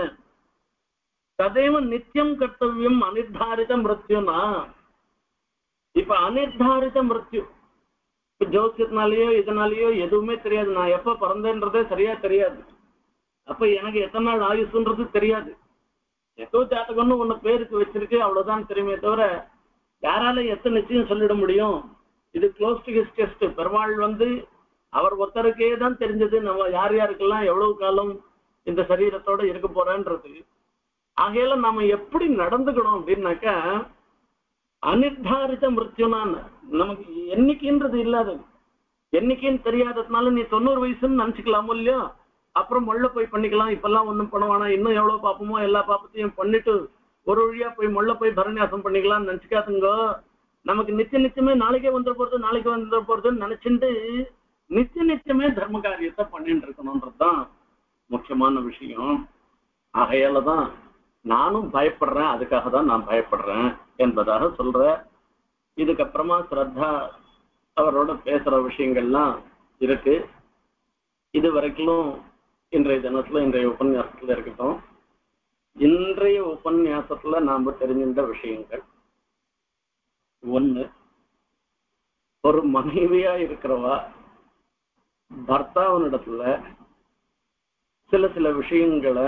ததேவ நித்தியம் கர்த்தவ்யம் அனிர்தாரித மிருத்யுனா. இப்ப அனிர்தாரித மிருத்யு ஜோசியத்தினாலேயோ இதனாலேயோ எதுவுமே தெரியாது. நான் எப்ப பிறந்தேன்றதே சரியா தெரியாது. அப்ப எனக்கு எத்தனை நாள் ஆயுசுன்றது தெரியாது. ஏதோ ஜாதகம்னு ஒண்ணு பேருக்கு வச்சிருக்கு, அவ்வளவுதான் தெரியுமே தவிர யாரால எத்தனை நிச்சயம் சொல்லிட முடியும்? இது close to his test. Perumal வந்து அவர் ஒருத்தருக்கே தான் தெரிஞ்சது நம்ம யார் யாருக்கெல்லாம் எவ்வளவு காலம் இந்த சரீரத்தோட இருக்க போறேன்றது. ஆகையால நாம எப்படி நடந்துக்கணும் அப்படின்னாக்கா அனிர்தாரித மிருத்யுனான்னு நமக்கு என்னைக்குன்றது இல்லாதது. என்னைக்குன்னு தெரியாததுனால நீ தொண்ணூறு வயசுன்னு நினைச்சுக்கலாமோ இல்லையோ, அப்புறம் மொள்ள போய் பண்ணிக்கலாம், இப்பெல்லாம் ஒண்ணும் பண்ணுவானா, இன்னும் எவ்வளவு பாப்பமோ எல்லா பாப்பத்தையும் பண்ணிட்டு ஒரு வழியா போய் மொள்ள போய் பரநியாசம் பண்ணிக்கலாம்னு நினைச்சுக்காதுங்கோ. நமக்கு நிச்சய நிச்சயமே நாளைக்கே வந்துட போறது நாளைக்கு வந்துட போறதுன்னு நினைச்சுட்டு நிச்சய நிச்சயமே தர்ம காரியத்தை பண்ணிட்டு இருக்கணும்ன்றதுதான் முக்கியமான விஷயம். ஆகையாலதான் நானும் பயப்படுறேன், அதுக்காக தான் நான் பயப்படுறேன் என்பதாக சொல்ற. இதுக்கப்புறமா ஸ்ரத்தா அவரோட பேசுற விஷயங்கள்லாம் இருக்கு. இது வரைக்கும் இன்றைய தினத்துல இன்றைய உபன்யாசத்துல இருக்கட்டும். இன்றைய உபன்யாசத்துல நாம தெரிஞ்சின்ற விஷயங்கள் ஒண்ணு, ஒரு மனைவியா இருக்கிறவா பர்த்தாவனிடத்துல சில சில விஷயங்களை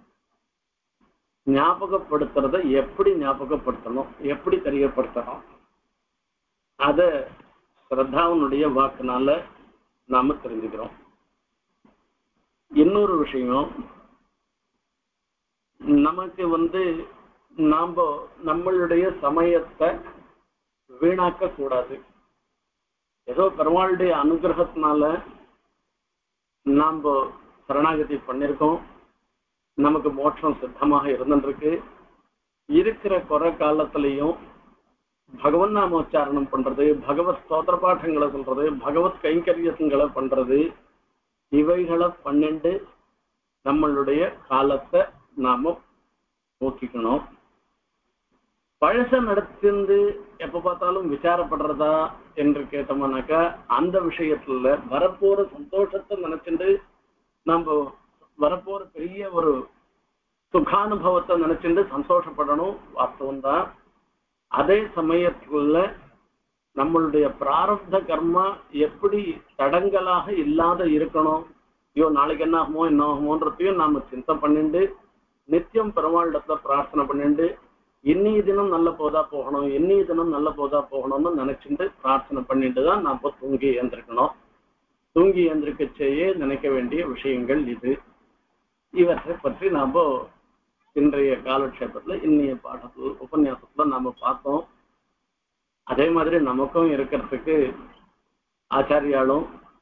ஞாபகப்படுத்துறத எப்படி ஞாபகப்படுத்தணும், எப்படி தெரியப்படுத்தணும், அத ஸ்ரத்தாவனுடைய வாக்குனால நாம தெரிஞ்சுக்கிறோம். இன்னொரு விஷயம், நமக்கு வந்து நாம நம்மளுடைய சமயத்தை வீணாக்க கூடாது. ஏதோ பெருமாளுடைய அனுகிரகத்தினால நாம சரணாகதி பண்ணிருக்கோம், நமக்கு மோட்சம் சித்தமாக இருந்துருக்கு. இருக்கிற குறை காலத்திலையும் பகவன் நாமோச்சாரணம் பண்றது, பகவத் ஸ்தோத்திர பாட்டங்களை சொல்றது, பகவத் கைங்கரியங்களை பண்றது, இவைகளை பன்னெண்டு நம்மளுடைய காலத்தை நாம போக்கிக்கணும். பழச நடத்திருந்து எப்ப பார்த்தாலும் விசாரப்படுறதா என்று கேட்டோம்னாக்கா அந்த விஷயத்துல வரப்போற சந்தோஷத்தை நினைச்சுட்டு நம்ம வரப்போற பெரிய ஒரு சுகானுபவத்தை நினைச்சுட்டு சந்தோஷப்படணும், வாஸ்தவம் தான். அதே சமயத்துல நம்மளுடைய பிராரப்த கர்மா எப்படி தடங்கலாக இல்லாத இருக்கணும், ஐயோ நாளைக்கு என்ன ஆகுமோ என்ன ஆகுமோன்றதையும் நாம சிந்தை பண்ணிண்டு நித்தியம் பெருமாளிடத்துல பிரார்த்தனை பண்ணிண்டு இன்னைய தினம் நல்ல போதா போகணும் இன்னைய தினம் நல்ல போதா போகணும்னு நினைச்சுட்டு பிரார்த்தனை பண்ணிட்டு தான் நாம தூங்கி எழுந்திருக்கணும். தூங்கி எந்திரிக்கச்சேயே நினைக்க வேண்டிய விஷயங்கள் இது. இவற்றை பற்றி நாம இன்றைய காலக்ஷேபத்துல இன்னைய பாடத்துல உபன்யாசத்துல நாம பார்த்தோம். அதே மாதிரி நமக்கும் இருக்கிறதுக்கு ஆச்சாரியாலும்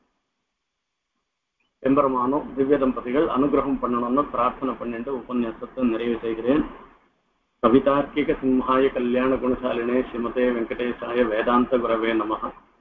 எம்பெருமானும் திவ்ய தம்பதிகள் அனுகிரகம் பண்ணணும்னு பிரார்த்தனை பண்ணிட்டு உபன்யாசத்தை நிறைவு செய்கிறேன். கவிதார்க்கிக சிம்ஹாய கல்யாண குணசாலினே ஸ்ரீமதே வெங்கடேசாய வேதாந்த குரவே நமஹ.